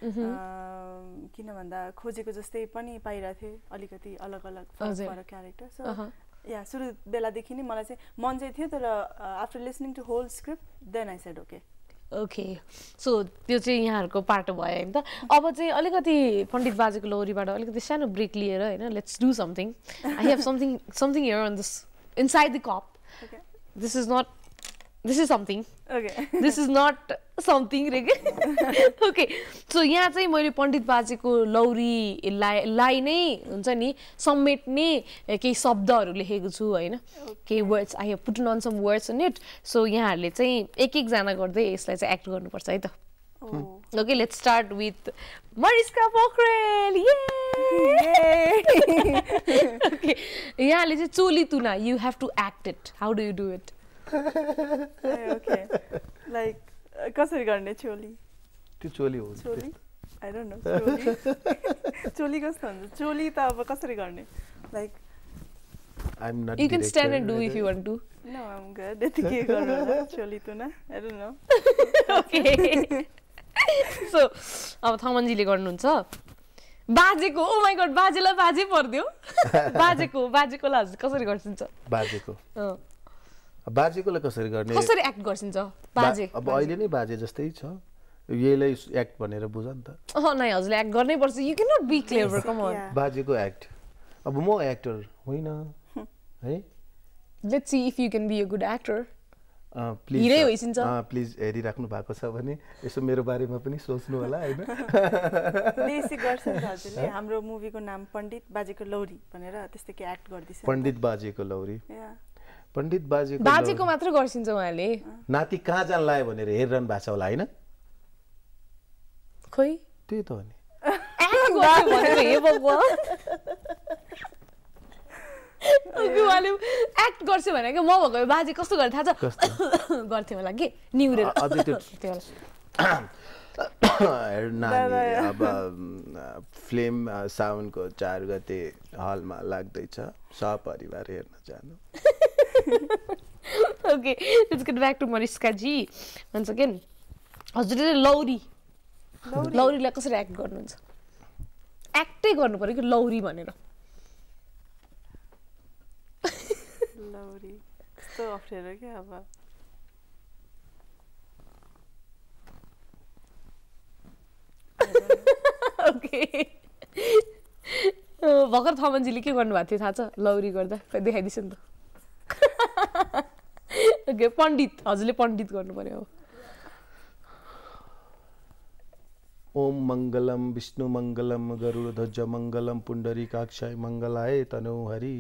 किन भन्दा खोजेको जस्तै पनि पाइरहेको थिएँ अलिकति अलग अलग फरक क्यारेक्टर सो या सुरु बेलादेखि नै मलाई चाहिँ मन चाहिँ थियो तर after listening to whole script then I said okay okay so त्यो चाहिँ यहाँहरुको पाटो भयो हैन त अब चाहिँ अलिकति पण्डित बाजेको लौरीबाट अलिकति सानो ब्रेक लिएर हैन let's do something I have something something here on this inside the cup okay this is not this is something okay this is not something रे ओके सो यहाँ चाहिँ मैले पण्डित बाजेको लौरीलाई लाई नै हुन्छ नि समेट्ने केही शब्दहरू लेखेको छु हैन केही words I have put in on some words in it so यहाँहरूले चाहिँ एक एकजना गर्दै यसलाई चाहिँ एक्ट गर्नुपर्छ है त okay let's start with Mariska Pokharel okay यहाँले चाहिँ चोली तुना you have to act it how do you do it okay like कसरी गर्ने चोली त्यो चोली हो चोली आई डोन्ट नो चोली चोली कस्तो हुन्छ चोली त अब कसरी गर्ने like I am not you can stand and do if you want to know I am good यति के गर्नु होला चोली तुना I don't know okay so अब थमनजीले गर्नुहुन्छ बाजेको ओ माय गॉड बाजेलाई बाजे पर्दियो बाजेको बाजेकोलाई हजुर कसरी गर्छिन्छ बाजेको बाजेकोलाई कसरी गर्ने कसरी एक्ट गर्छिन्छ बाजे अब अहिले नै बाजे जस्तै छ यहीलाई एक्ट भनेर बुझ नि त अह नै हजुरले एक्ट गर्नै पर्छ you can not be clever come on बाजेको एक्ट अब म एक्टर होइन है let's see if you can be a good actor please हिरै होइसिन्छ प्लिज हेरिराख्नु भएको छ भने यसो मेरो बारेमा पनि सोच्नु होला हैन बेसिक गर्छ हजुरले हाम्रो मुभीको नाम पण्डित बाजेको लौरी भनेर त्यस्तै के एक्ट गर्दिछ पण्डित बाजेको लौरी पण्डित बाजेको बाजेको मात्र गर्छिन्छ उहाँले नाति कहाँ जान लाग्यो भनेर हेरिरहनु भएको छ होला हैन खोइ त्यही त हो नि एक्ट गर्छ भनेर हे भगवान उहाँले एक्ट गर्छ भने म भएको बाजे कस्तो गरे थाहा छ गर्थ्यो होला के निउरेर अझै त्यो नानी अब फिल्म साउनको चार गते हलमा लाग्दैछ सपरिवार हेर्न जानु okay let's get back to Mariska ji once again हजुरले लौरी लौरीलाई कसरी एक्ट गर्नुहुन्छ एक्टै गर्नु पर्यो कि लौरी भनेर लौरी कस्तो अप्ठ्यारो के अब ओके भर्खर थमनजीले के गर्नुभएको थियो थाहा छ लौरी गर्दा देखाइदिन्छु नि त ओके पण्डित हजुरले पण्डित गर्नु पर्यो अब ओम मङ्गलम विष्णु मङ्गलम गरुडध्वज मङ्गलम पुण्डरीकाक्षाय मङ्गलाय तनु हरि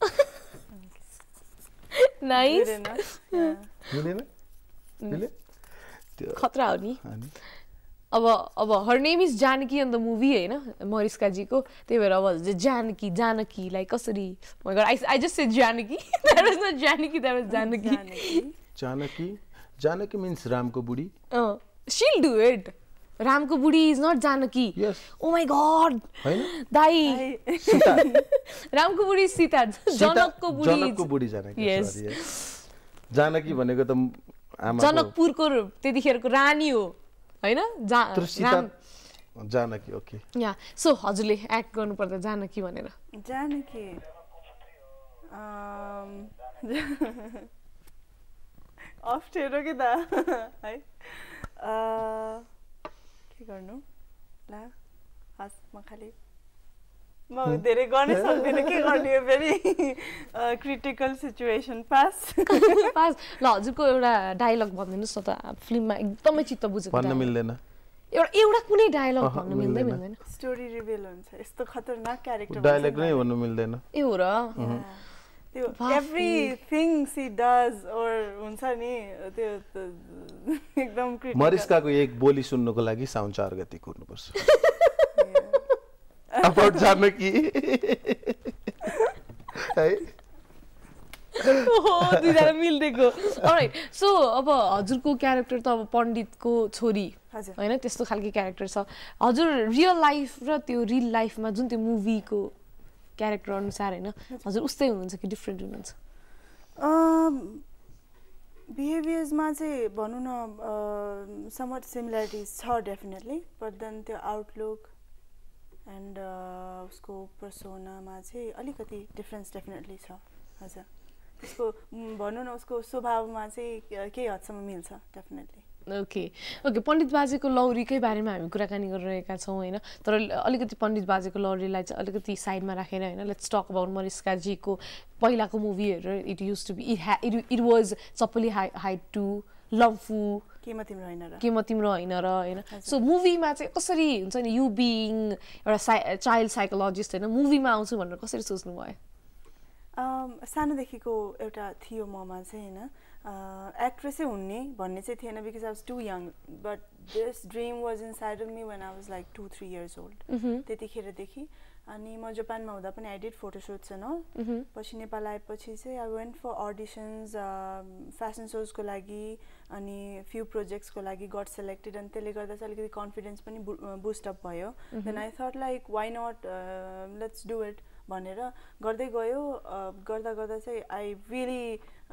नाइस मिलेन मिले खतरा हो नि अब अब her name is Janaki in the movie हैन मरिस्काजीको त्यही भएर अब जानकी जानकीलाई कसरी my God I I just said Janaki there is no Janaki there is Janaki Janaki Janaki means रामको बुढी अ शील डु इट रामको बुढी is not Janaki yes oh my God हैन दाइ सीता रामको बुढी सीता जनकको बुढी जनकको बुढी जानकी सरी जानकी भनेको त आमा जनकपुरको त्यतिखेरको रानी हो हैन Ram Janaki okay yeah so हजुरले एक्ट गर्नु पर्दा जानकी भनेर जानकी अम अफ्ठ्यारो के त है के गर्नु ला हास म खाली म धेरै गर्न सक्दिनँ के गर्ने फेरि क्रिटिकल सिचुएसन पास पास ल हजुरको एउटा डायलग भनिदिनुस् न त फिल्ममा एकदमै चित्त बुझेको भन्न मिल्दैन एउटा एउटा कुनै डायलग भन्न मिल्दै मिल्दैन स्टोरी रिभिल हुन्छ यस्तो खतरनाक क्यारेक्टर डायलग नै भन्नु मिल्दैन ए हो र त्यो एभ्रीथिङ सी डज और हुन्छ नि त्यो एकदम क्रिटिकल मरिस्काको एक बोली सुन्नुको लागि साउन्ड चार गति कुर्नुपर्छ अबाउट जानकी है हो दुईजना मिल्दैको अलराइट सो अब हजुरको क्यारेक्टर त अब पण्डितको छोरी हैन त्यस्तो खालको क्यारेक्टर छ हजुर रियल लाइफ र त्यो रियल लाइफमा जुन त्यो मुभीको क्यारेक्टर अनुसार हैन हजुर उस्तै हुनुहुन्छ कि डिफरेन्ट हुनुहुन्छ बिहेभियर्समा चाहिँ भनौँ न समवट सिमिलरिटिज छ डेफिनेटली बट देन त्यो आउटलुक एन्ड उसको पर्सोनामा चाहिँ अलिकति डिफरेन्स डेफिनेटली छ हजुर त्यसको भनौँ न उसको स्वभावमा चाहिँ केही हदसम्म मिल्छ डेफिनेटली ओके ओके पण्डित बाजेको लौरीकै बारेमा हामी कुराकानी गरिरहेका छौँ होइन तर अलिकति पण्डित बाजेको लौरीलाई चाहिँ अलिकति साइडमा राखेर होइन लेट्स टक अबाउट मरिस्काजीको पहिलाको मुभीहरू it used to be it ah it it was Chapali high height to Lamphu केमा तिम्रो होइन र केमा तिम्रो होइन र होइन सो मुभीमा चाहिँ कसरी हुन्छ नि यु बिङ एउटा साइ चाइल्ड साइकोलोजिस्ट होइन मुभीमा आउँछु भनेर कसरी सोच्नु भयो सानोदेखिको एउटा थियो ममा चाहिँ होइन एक्ट्रेसै हुने भन्ने चाहिँ थिएन because I was too young but this dream was inside of me when I was like two three years old त्यतिखेरदेखि अनि म जापानमा हुँदा पनि I did photoshoots and all पछि नेपाल आएपछि चाहिँ I went for auditions fashion सोजको लागि अनि फ्यु प्रोजेक्ट्सको लागि गट सेलेक्टेड अनि त्यसले गर्दा चाहिँ अलिकति कन्फिडेन्स पनि बुस्टअप भयो then I thought like why not let's do it भनेर गर्दै गयो गर्दा गर्दा चाहिँ I really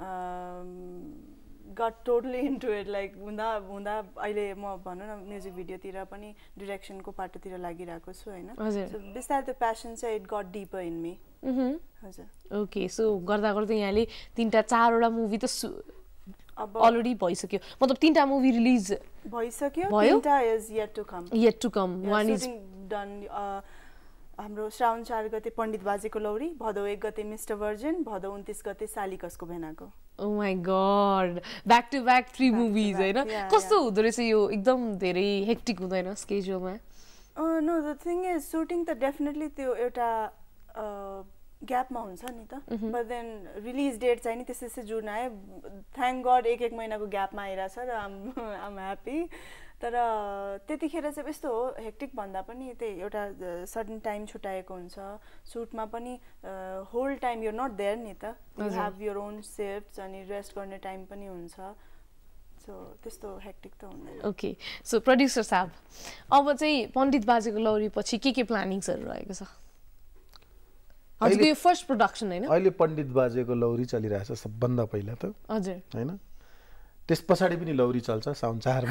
got totally into it like हुँदा हुँदा अहिले म भनौँ न म्युजिक भिडियोतिर पनि डिरेक्सनको पाटोतिर लागिरहेको छु होइन सो बिस्तारै त्यो प्यासन चाहिँ it got deeper in me हजुर ओके सो गर्दा गर्दै यहाँले तिनवटा चारवटा मुभी त अब अलरेडी भइसक्यो मतलब तिनवटा मुभी रिलिज भइसक्यो तिनवटा is yet to come yet to come one is done हाम्रो श्रावण चार गते पण्डित बाजेको लौरी भदौ एक गते मिस्टर भर्जिन भदौ उन्तिस गते सालिकसको भेनाको oh my God back to back three movies होइन कस्तो हुँदो रहेछ यो एकदम धेरै हेक्टिक हुँदैन स्केड्युलमा no the thing is shooting त डेफिनेटली त्यो एउटा ग्यापमा हुन्छ नि त बट देन रिलिज डेट चाहिँ नि त्यस्तै त्यस्तै जुन आयो थ्याङ्क गड एक एक महिनाको ग्यापमा आइरहेछ र आम आम ह्याप्पी तर त्यतिखेर चाहिँ यस्तो हो हेक्टिक भन्दा पनि त्यही एउटा सर्टन टाइम छुट्याएको हुन्छ सुटमा पनि whole time you not there नि त you have your own shifts अनि रेस्ट गर्ने टाइम पनि हुन्छ सो त्यस्तो हेक्टिक त हुँदैन ओके सो प्रड्युसर साहब अब चाहिँ पण्डित बाजेको लौरी पछि के के प्लानिङ्सहरू रहेको छ हजुरको यो फर्स्ट प्रोडक्सन होइन अहिले पण्डित बाजेको लौरी चलिरहेछ सबभन्दा पहिला त हजुर होइन त्यस पछाडि पनि लौरी चल्छ साउन चारमा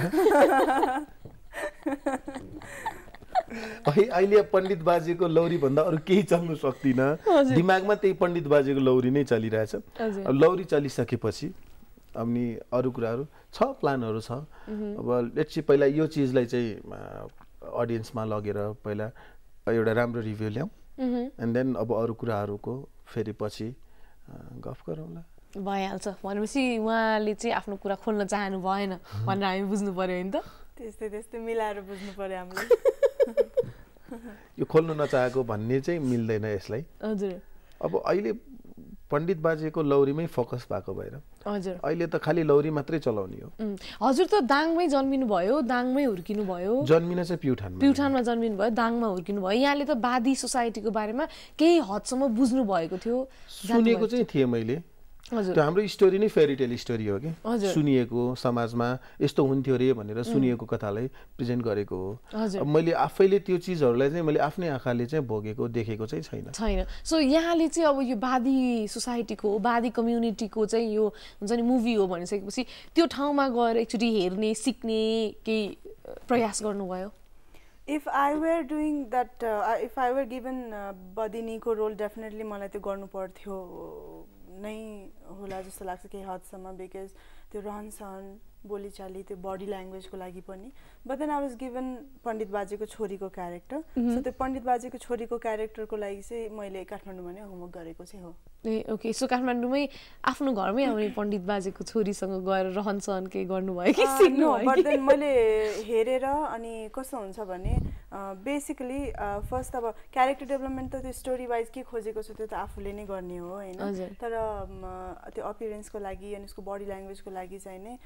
अहिले पण्डित बाजेको लौरी भन्दा अरू केही चल्नु सक्दिन दिमागमा त्यही पण्डित बाजेको लौरी नै चलिरहेछ अब लौरी चलिसकेपछि अनि अरू कुराहरू छ प्लानहरू छ अब लेट्स सी पहिला यो चिजलाई चाहिँ अडियन्समा लगेर पहिला एउटा राम्रो रिभ्यू ल्याउँ एन्ड देन अब अरू कुराहरूको फेरि पछि गफ गरौँला भइहाल्छ भनेपछि उहाँले चाहिँ आफ्नो कुरा खोल्न चाहनु भएन भनेर हामी बुझ्नु पर्यो नि त त्यस्तै त्यस्तै मिलाएर बुझ्नु पर्यो हामीले यो खोल्नु नचाहेको भन्ने चाहिँ मिल्दैन यसलाई हजुर अब अहिले पण्डित बाजेको लौरीमै फोकस भएको भएर हजुर अहिले त खालि लौरी मात्रै चलाउने हो हजुर त दाङमै जन्मिनु भयो दाङमै हुर्किनु भयो जन्मिन चाहिँ प्युठानमा प्युठानमा जन्मिनु भयो दाङमा हुर्किनु भयो यहाँले त बादी सोसाइटीको बारेमा केही हदसम्म बुझ्नु भएको थियो सुनेको चाहिँ थिएँ मैले त्यो हाम्रो स्टोरी नै फेरीटेल स्टोरी हो कि सुनिएको समाजमा यस्तो हुन्थ्यो रे भनेर सुनिएको कथालाई प्रेजेन्ट गरेको हो अब मैले आफैले त्यो चिजहरूलाई चाहिँ मैले आफ्नै आँखाले चाहिँ भोगेको देखेको चाहिँ छैन छैन सो यहाँले चाहिँ अब यो बादी सोसाइटीको बादी कम्युनिटीको चाहिँ यो हुन्छ नि मुभी हो भनिसकेपछि त्यो ठाउँमा गएर एकचोटि हेर्ने सिक्ने केही प्रयास गर्नुभयो If I were doing that, uh, if I were given uh, बदिनीको रोल डेफिनेटली मलाई त्यो गर्नु पर्थ्यो नै होला जस्तो लाग्छ केही हदसम्म बिकज त्यो रहनसहन बोलीचाली त्यो बडी ल्याङ्ग्वेजको लागि पनि but then I was given Pandit बाजेको छोरीको क्यारेक्टर सो त्यो पण्डित बाजेको छोरीको क्यारेक्टरको लागि चाहिँ मैले काठमाडौँमा नै होमवर्क गरेको चाहिँ हो ए ओके सो काठमाडौँमै आफ्नो घरमै आउने पण्डित बाजेको छोरीसँग गएर रहनसहन केही गर्नुभयो कि सिक्नु बट देन मैले हेरेर अनि कस्तो हुन्छ भने बेसिकली फर्स्ट अब क्यारेक्टर डेभलपमेन्ट त त्यो स्टोरी वाइज के खोजेको छ त्यो त आफूले नै गर्ने हो होइन तर त्यो अपियरेन्सको लागि अनि उसको बडी ल्याङ्ग्वेजको लागि चाहिँ नै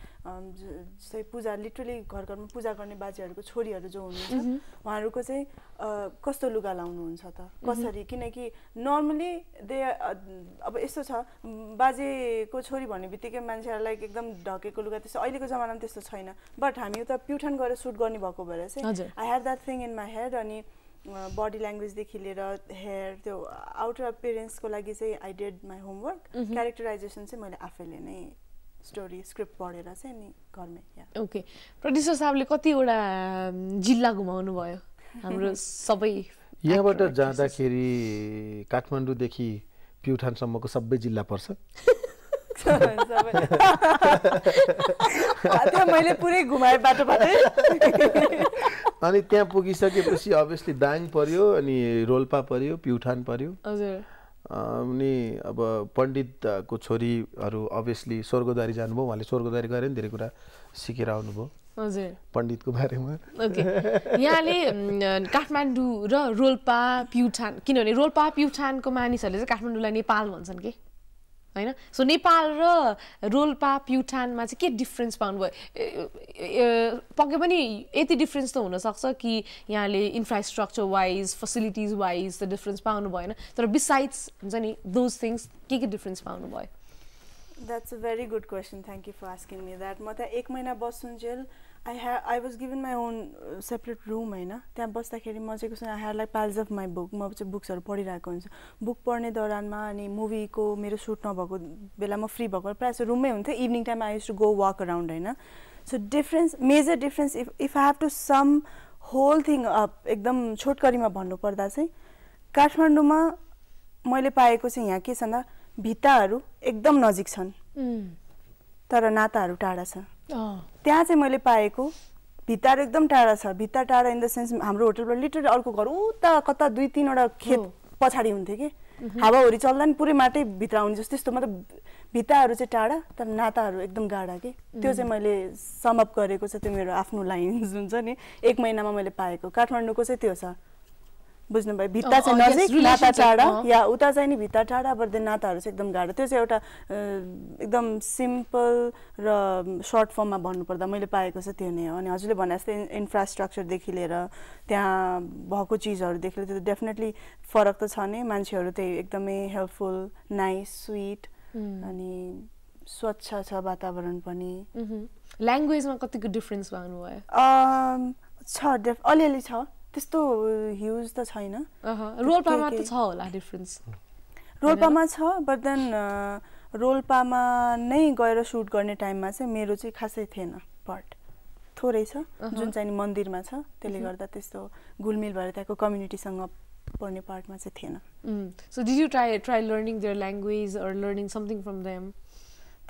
जस्तै पूजा लिटरली घर घरमा पूजा गर्ने बाजेहरूको छोरीहरू जो हुनुहुन्छ उहाँहरूको चाहिँ कस्तो लुगा लाउनुहुन्छ त कसरी किनकि नर्मली दे अब यस्तो छ बाजेको छोरी भन्ने बित्तिकै मान्छेहरूलाई एकदम ढकेको लुगा त्यस्तो अहिलेको जमानामा त्यस्तो छैन बट हामी उता प्युठान गएर सुट गर्ने भएको भएर चाहिँ I had that thing in my head अनि बडी ल्याङ्ग्वेजदेखि लिएर हेयर त्यो आउटर अपियरेन्सको लागि चाहिँ I did my homework characterization चाहिँ मैले आफैले नै स्टोरी स्क्रिप्ट पढेर चाहिँ नि घरमै ओके प्रड्युसर साहबले कतिवटा जिल्ला घुमाउनु भयो हाम्रो सबै यहाँबाट जाँदाखेरि काठमाडौँदेखि प्युठानसम्मको सबै जिल्ला पर्छ मैले पुरै घुमाए बाटोबाटै अनि त्यहाँ पुगिसकेपछि अभियसली दाङ पर्यो अनि रोल्पा पर्यो प्युठान पर्यो हजुर अनि अब पण्डितको छोरीहरू अभियसली स्वर्गद्वारी जानुभयो उहाँले स्वर्गद्वारी गएर नि धेरै कुरा सिकेर आउनुभयो हजुर पण्डितको बारेमा ओके यहाँले काठमाडौँ र रोल्पा प्युठान किनभने रोल्पा प्युठानको मानिसहरूले चाहिँ काठमाडौँलाई नेपाल भन्छन् कि हैन सो नेपाल र रोल्पा प्युठानमा चाहिँ के डिफरेन्स पाउनुभयो पक्कै पनि यति डिफरेन्स त हुनसक्छ कि यहाँले इन्फ्रास्ट्रक्चर वाइज फेसिलिटिज वाइज त डिफरेन्स पाउनु भएन तर बिसाइड्स हुन्छ नि दोज थिङ्स के के डिफरेन्स पाउनुभयो That's a very good question. Thank you for asking me that. म त्यहाँ एक महिना बस्नुन्जेल I had I was given my own uh, separate room हैन त्यहाँ बस्दाखेरि म चाहिँ कसै I had like piles of my book म चाहिँ बुक्सहरु पढिरहेको हुन्छ बुक पढ्ने दौरानमा अनि मुभीको मेरो सुट नभएको बेलामा फ्री भएको प्रायः जस्तो रुममै हुन्थ्यो evening time I used to go walk around हैन so difference major difference if if I have to sum whole thing up एकदम छोटकरीमा भन्नु पर्दा चाहिँ काठमाडौँमा मैले पाएको चाहिँ यहाँ के छ भन्दा भित्ताहरू एकदम नजिक छन् तर नाताहरू टाढा छन् त्यहाँ चाहिँ मैले पाएको भित्ताहरू एकदम टाढा छ भित्ता टाढा इन द सेन्स हाम्रो होटलबाट लिटरली अर्को घर उता कता दुई तीनवटा खेत पछाडि हुन्थ्यो कि हावाहुरी चल्दा नि पुरै माटै भित्र आउने जस्तो त्यस्तो मतलब भित्ताहरू चाहिँ टाढा तर नाताहरू एकदम गाढा कि त्यो चाहिँ मैले समअप गरेको छ त्यो मेरो आफ्नो लाइन्स हुन्छ नि एक महिनामा मैले पाएको काठमाडौँको चाहिँ त्यो छ बुझ्नु भयो भित्ता चाहिँ नजिक नाता टाढा या उता चाहिँ नि भित्ता टाढा बट देन नाताहरू चाहिँ एकदम गाढा त्यो चाहिँ एउटा एकदम सिम्पल र सर्ट फर्ममा भन्नुपर्दा मैले पाएको चाहिँ त्यो नै हो अनि हजुरले भने जस्तै इन्फ्रास्ट्रक्चरदेखि लिएर त्यहाँ भएको चिजहरूदेखि लिएर त्यो डेफिनेटली फरक त छ नै मान्छेहरू त्यही एकदमै हेल्पफुल नाइस स्विट अनि स्वच्छ छ वातावरण पनि ल्याङ्ग्वेजमा कतिको डिफरेन्स पाउनुभयो छ डेफ अलिअलि छ त्यस्तो ह्युज त छैन रोल्पामा त छ होला डिफरेन्स रोल्पामा छ बट देन रोल्पामा नै गएर सुट गर्ने टाइममा चाहिँ मेरो चाहिँ खासै थिएन पार्ट थोरै छ जुन चाहिँ मन्दिरमा छ त्यसले गर्दा त्यस्तो घुलमिल भएर त्यहाँको कम्युनिटीसँग पढ्ने पार्टमा चाहिँ थिएन so did you try try learning their language or learning something from them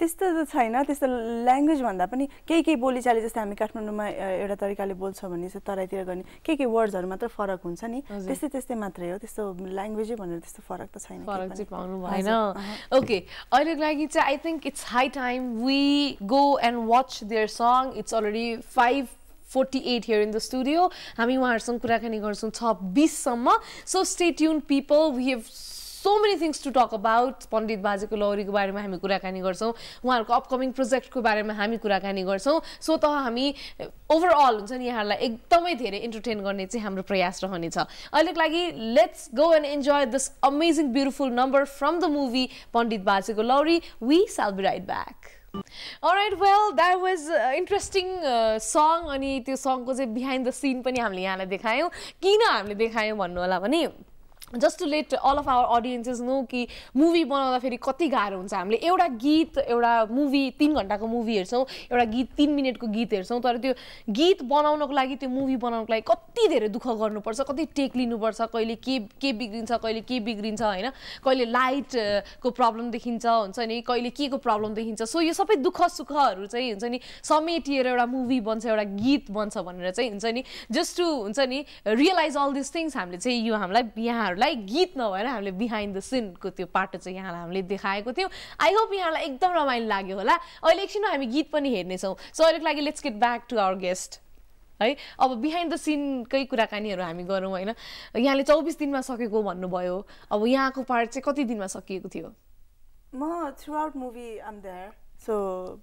त्यस्तो त छैन त्यस्तो ल्याङ्ग्वेज भन्दा पनि केही केही बोलीचाली जस्तै हामी काठमाडौँमा एउटा तरिकाले बोल्छ भने चाहिँ तराईतिर गर्ने केही केही वर्ड्सहरू मात्र फरक हुन्छ नि त्यस्तै त्यस्तै मात्रै हो त्यस्तो ल्याङ्ग्वेजै भनेर त्यस्तो फरक त छैन फरक चाहिँ पाउनु भएन ओके अहिलेको लागि चाहिँ I think it's high time we go and watch their song it's already five forty-eight here in the studio. हामी उहाँहरुसँग कुराकानी गर्छौं छ बीस सम्म. So stay tuned people. We have so many things to talk about. पण्डित बाजेको लौरीको बारेमा हामी कुराकानी गर्छौं. उहाँहरुको अपकमिङ प्रोजेक्टको बारेमा हामी कुराकानी गर्छौं. सो त हामी ओभरअल हुन्छ नि यहाँहरुलाई एकदमै धेरै एन्टरटेन गर्ने चाहिँ हाम्रो प्रयास रहनेछ. अहिलेको लागि let's go and enjoy this amazing beautiful number from the movie Pandit बाजेको लौरी. We shall be right back. Alright, well, that was uh, interesting uh, song. अनि त्यो songको चाहिँ behind the scene पनि हामीले यहाँलाई देखायौं. किन हामीले देखायौं भन्नु होला भने just to let all of our audiences know कि movie बनाउँदा फेरि कति गाह्रो हुन्छ. हामीले एउटा गीत एउटा movie तीन घण्टाको movie हेर्छौं, एउटा गीत तीन मिनेटको गीत हेर्छौं, तर त्यो गीत बनाउनको लागि त्यो movie बनाउनको लागि कति धेरै दुःख गर्नुपर्छ, कति टेक लिनुपर्छ, कहिले के के बिग्रिन्छ, कहिले के बिग्रिन्छ हैन, कहिले लाइट को प्रब्लम देखिन्छ हुन्छ नि, कहिले के को प्रब्लम देखिन्छ. सो यो सबै दुःख सुखहरु चाहिँ हुन्छ नि समेटिएर एउटा movie बन्छ, एउटा गीत बन्छ भनेर चाहिँ हुन्छ नि just to हुन्छ नि realize all these things हामीले चाहिँ यो हामीलाई यहाँ लाइक गीत नभएर हामीले बिहाइन्ड द सिन को त्यो पाटो चाहिँ यहाँलाई हामीले देखाएको थियौं. आई होप यहाँलाई एकदम रमाइलो लाग्यो होला. अहिले एकछिनमा हामी गीत पनि हेर्ने छौं. सो अहिलेको लागि let's get back to our guest है. अब बिहाइन्ड द सिन कै कुराकानीहरु हामी गरौँ हैन. यहाँले चौबीस दिनमा सकेको भन्नुभयो. अब यहाँको पार्ट चाहिँ कति दिनमा सकिएको थियो? म throughout movie I'm there. So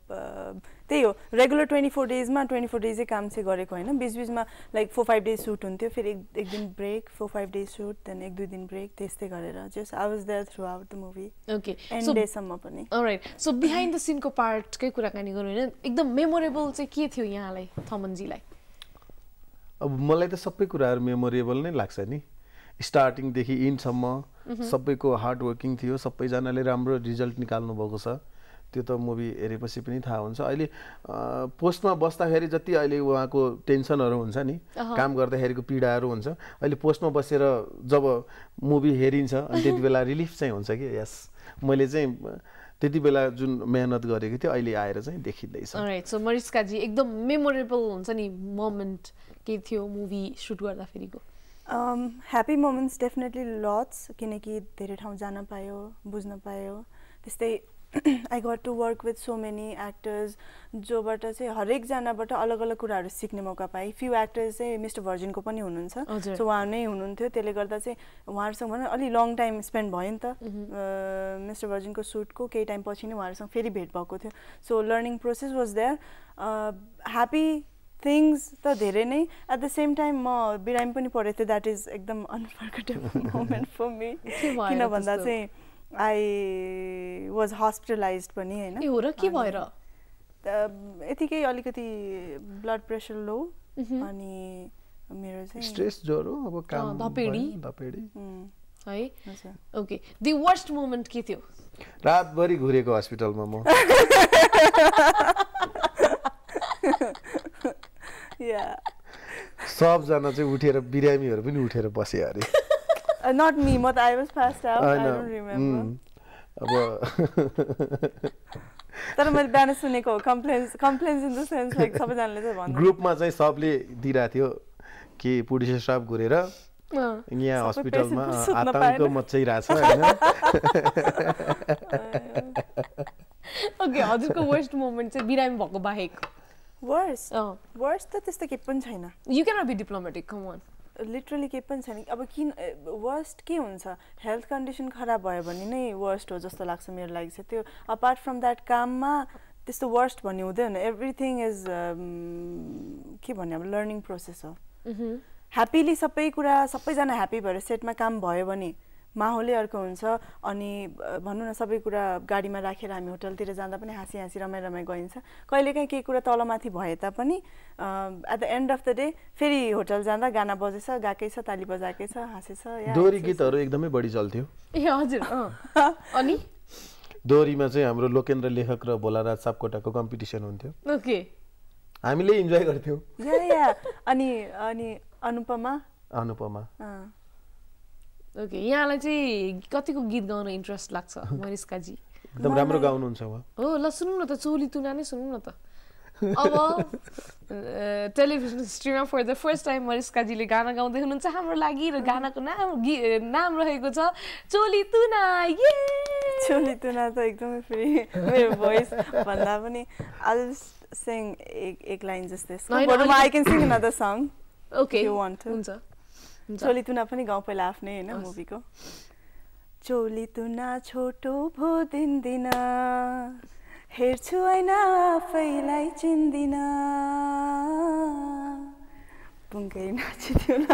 त्यही हो रेगुलर ट्वेन्टी फोर डेजमा ट्वेन्टी फोर डेजै काम चाहिँ गरेको होइन. बिच बिचमा like four five days shoot हुन्थ्यो, फेरि एक एक दिन break, four five days shoot, then एक दुई दिन ब्रेक, त्यस्तै गरेर just I was there throughout the movie. Okay and डेसम्म पनि. अलराइट. सो बिहाइन्ड द सिनको पार्टकै कुराकानी गरौँ हैन. एकदम मेमोरेबल चाहिँ के थियो यहाँलाई थमनजीलाई? अब मलाई त सबै कुराहरु मेमोरेबल नै लाग्छ नि. स्टार्टिङदेखि इन्डसम्म सबैको हार्ड वर्किङ थियो, सबैजनाले राम्रो रिजल्ट निकाल्नु भएको छ. त्यो त मुभी हेरेपछि पनि थाहा हुन्छ. अहिले पोस्टमा बस्दाखेरि जति अहिले उहाँको टेन्सनहरु हुन्छ नि, काम गर्दाखेरिको पीडाहरु हुन्छ, अहिले पोस्टमा बसेर जब मुभी हेरिन्छ अनि त्यति बेला रिलिफ चाहिँ हुन्छ कि यस मैले चाहिँ त्यति बेला जुन मेहनत गरेको थिएँ अहिले आएर चाहिँ देखिँदैछ. अलराइट. सो मरिस्का जी एकदम मेमोरेबल हुन्छ नि मोमेन्ट के थियो मुभी सुट गर्दाखेरिको? ह्याप्पी मोमेन्ट्स डेफिनेटली लट्स, किनकि धेरै ठाउँ जान पायो, बुझ्न पायो. त्यस्तै I got to work with so many actors जोबाट चाहिँ हरेकजनाबाट अलग अलग कुराहरू सिक्ने मौका पाएँ. फ्यु एक्टर्स चाहिँ मिस्टर भर्जिनको पनि हुनुहुन्छ, सो उहाँ नै हुनुहुन्थ्यो. त्यसले गर्दा चाहिँ उहाँहरूसँग भनौँ अलि लङ टाइम स्पेन्ड भयो नि त. मिस्टर भर्जिनको सुटको केही टाइम पछि नै उहाँहरूसँग फेरि भेट भएको थियो. So learning process was there. Happy things त धेरै नै. एट द सेम टाइम म बिरामी पनि परेको थिएँ. द्याट इज एकदम अनफर्गेटेबल मोमेन्ट फर मी. किन भन्दा चाहिँ I was hospitalized पनि हैन. ए हो र के भएर? यतिकै अलिकति ब्लड प्रेसर लो अनि मेरो चाहिँ स्ट्रेस ज्वरो अब काम धपेडी धपेडी है. ओके. द वर्स्ट मोमेन्ट के थियो? रातभरि घुरेको हस्पिटलमा म. या सबजना चाहिँ उठेर बिरामीहरु पनि उठेर बसे अरे. Uh, not me, but I was passed out. I, I don't remember. तर मैले बिहान सुनेको complaints complaints in the sense like सबैजनाले चाहिँ भन्नु ग्रुपमा चाहिँ सबले दिइरा थियो कि पुलिस स्टाफ घुरेर यहाँ हस्पिटलमा आतंक मच्चाइराछ हैन. ओके. हजुरको वर्स्ट मोमेन्ट चाहिँ बिरामी भएको बाहेक? वर्स्ट वर्स्ट त त्यस्तो के पनि छैन. You can not be diplomatic. Come on. Literally के पनि छैन. अब किन वर्स्ट के हुन्छ, हेल्थ कन्डिसन खराब भयो भने नै वर्स्ट हो जस्तो लाग्छ मेरो लागि चाहिँ. त्यो अपार्ट फ्रम द्याट काममा त्यस्तो वर्स्ट भन्ने हुँदैन. एभ्रिथिङ इज के भन्ने अब लर्निङ प्रोसेस हो. ह्याप्पिली सबै कुरा सबैजना ह्याप्पी भएर सेटमा काम भयो भने माहौलै अर्को हुन्छ. अनि भनौँ न सबै कुरा गाडीमा राखेर हामी होटलतिर जाँदा पनि हाँसी हाँसी रमाइ रमाइ गइन्छ. कहिलेकाहीँ केही कुरा तलमाथि भए तापनि at the end of the day फेरि होटल जाँदा गाना बजेछ, गाएकै छ, ताली बजाएकै छ, हाँसेछ. दोहोरी गीतहरू एकदमै बढी चल्थ्यो. ए हजुर. अनि दोहोरीमा चाहिँ हाम्रो लोकेन्द्र लेखक र भोलाराज सापकोटाको कम्पिटिसन हुन्थ्यो. ओके. हामीले इन्जोय गर्थ्यौँ. या या अनि अनि अनुपमा अनुपमा ओके. यहाँलाई चाहिँ कतिको गीत गाउन इन्ट्रेस्ट लाग्छ मरिस्का जी? एकदम राम्रो गाउनुहुन्छ उहाँ हो ल सुनौँ न त चोली तुना नै सुनौँ न त अब टेलिभिजन हिस्ट्रीमा फर द फर्स्ट टाइम मरिस्काजीले गाना गाउँदै हुनुहुन्छ हाम्रो लागि र गानाको नाम नाम रहेको छ चोली तुना ये चोली तुना त एकदमै फ्री मेरो भोइस भन्दा पनि I'll sing एक एक लाइन जस्तै बरुमा I can sing another song okay you want to हुन्छ चोली तुना पनि गाउँ पहिला आफ्नै हैन मुभीको चोली तुना छोटो भो दिन दिन हेर्छु हैन आफैलाई चिन्दिन पुङ्कै नाचिदियो न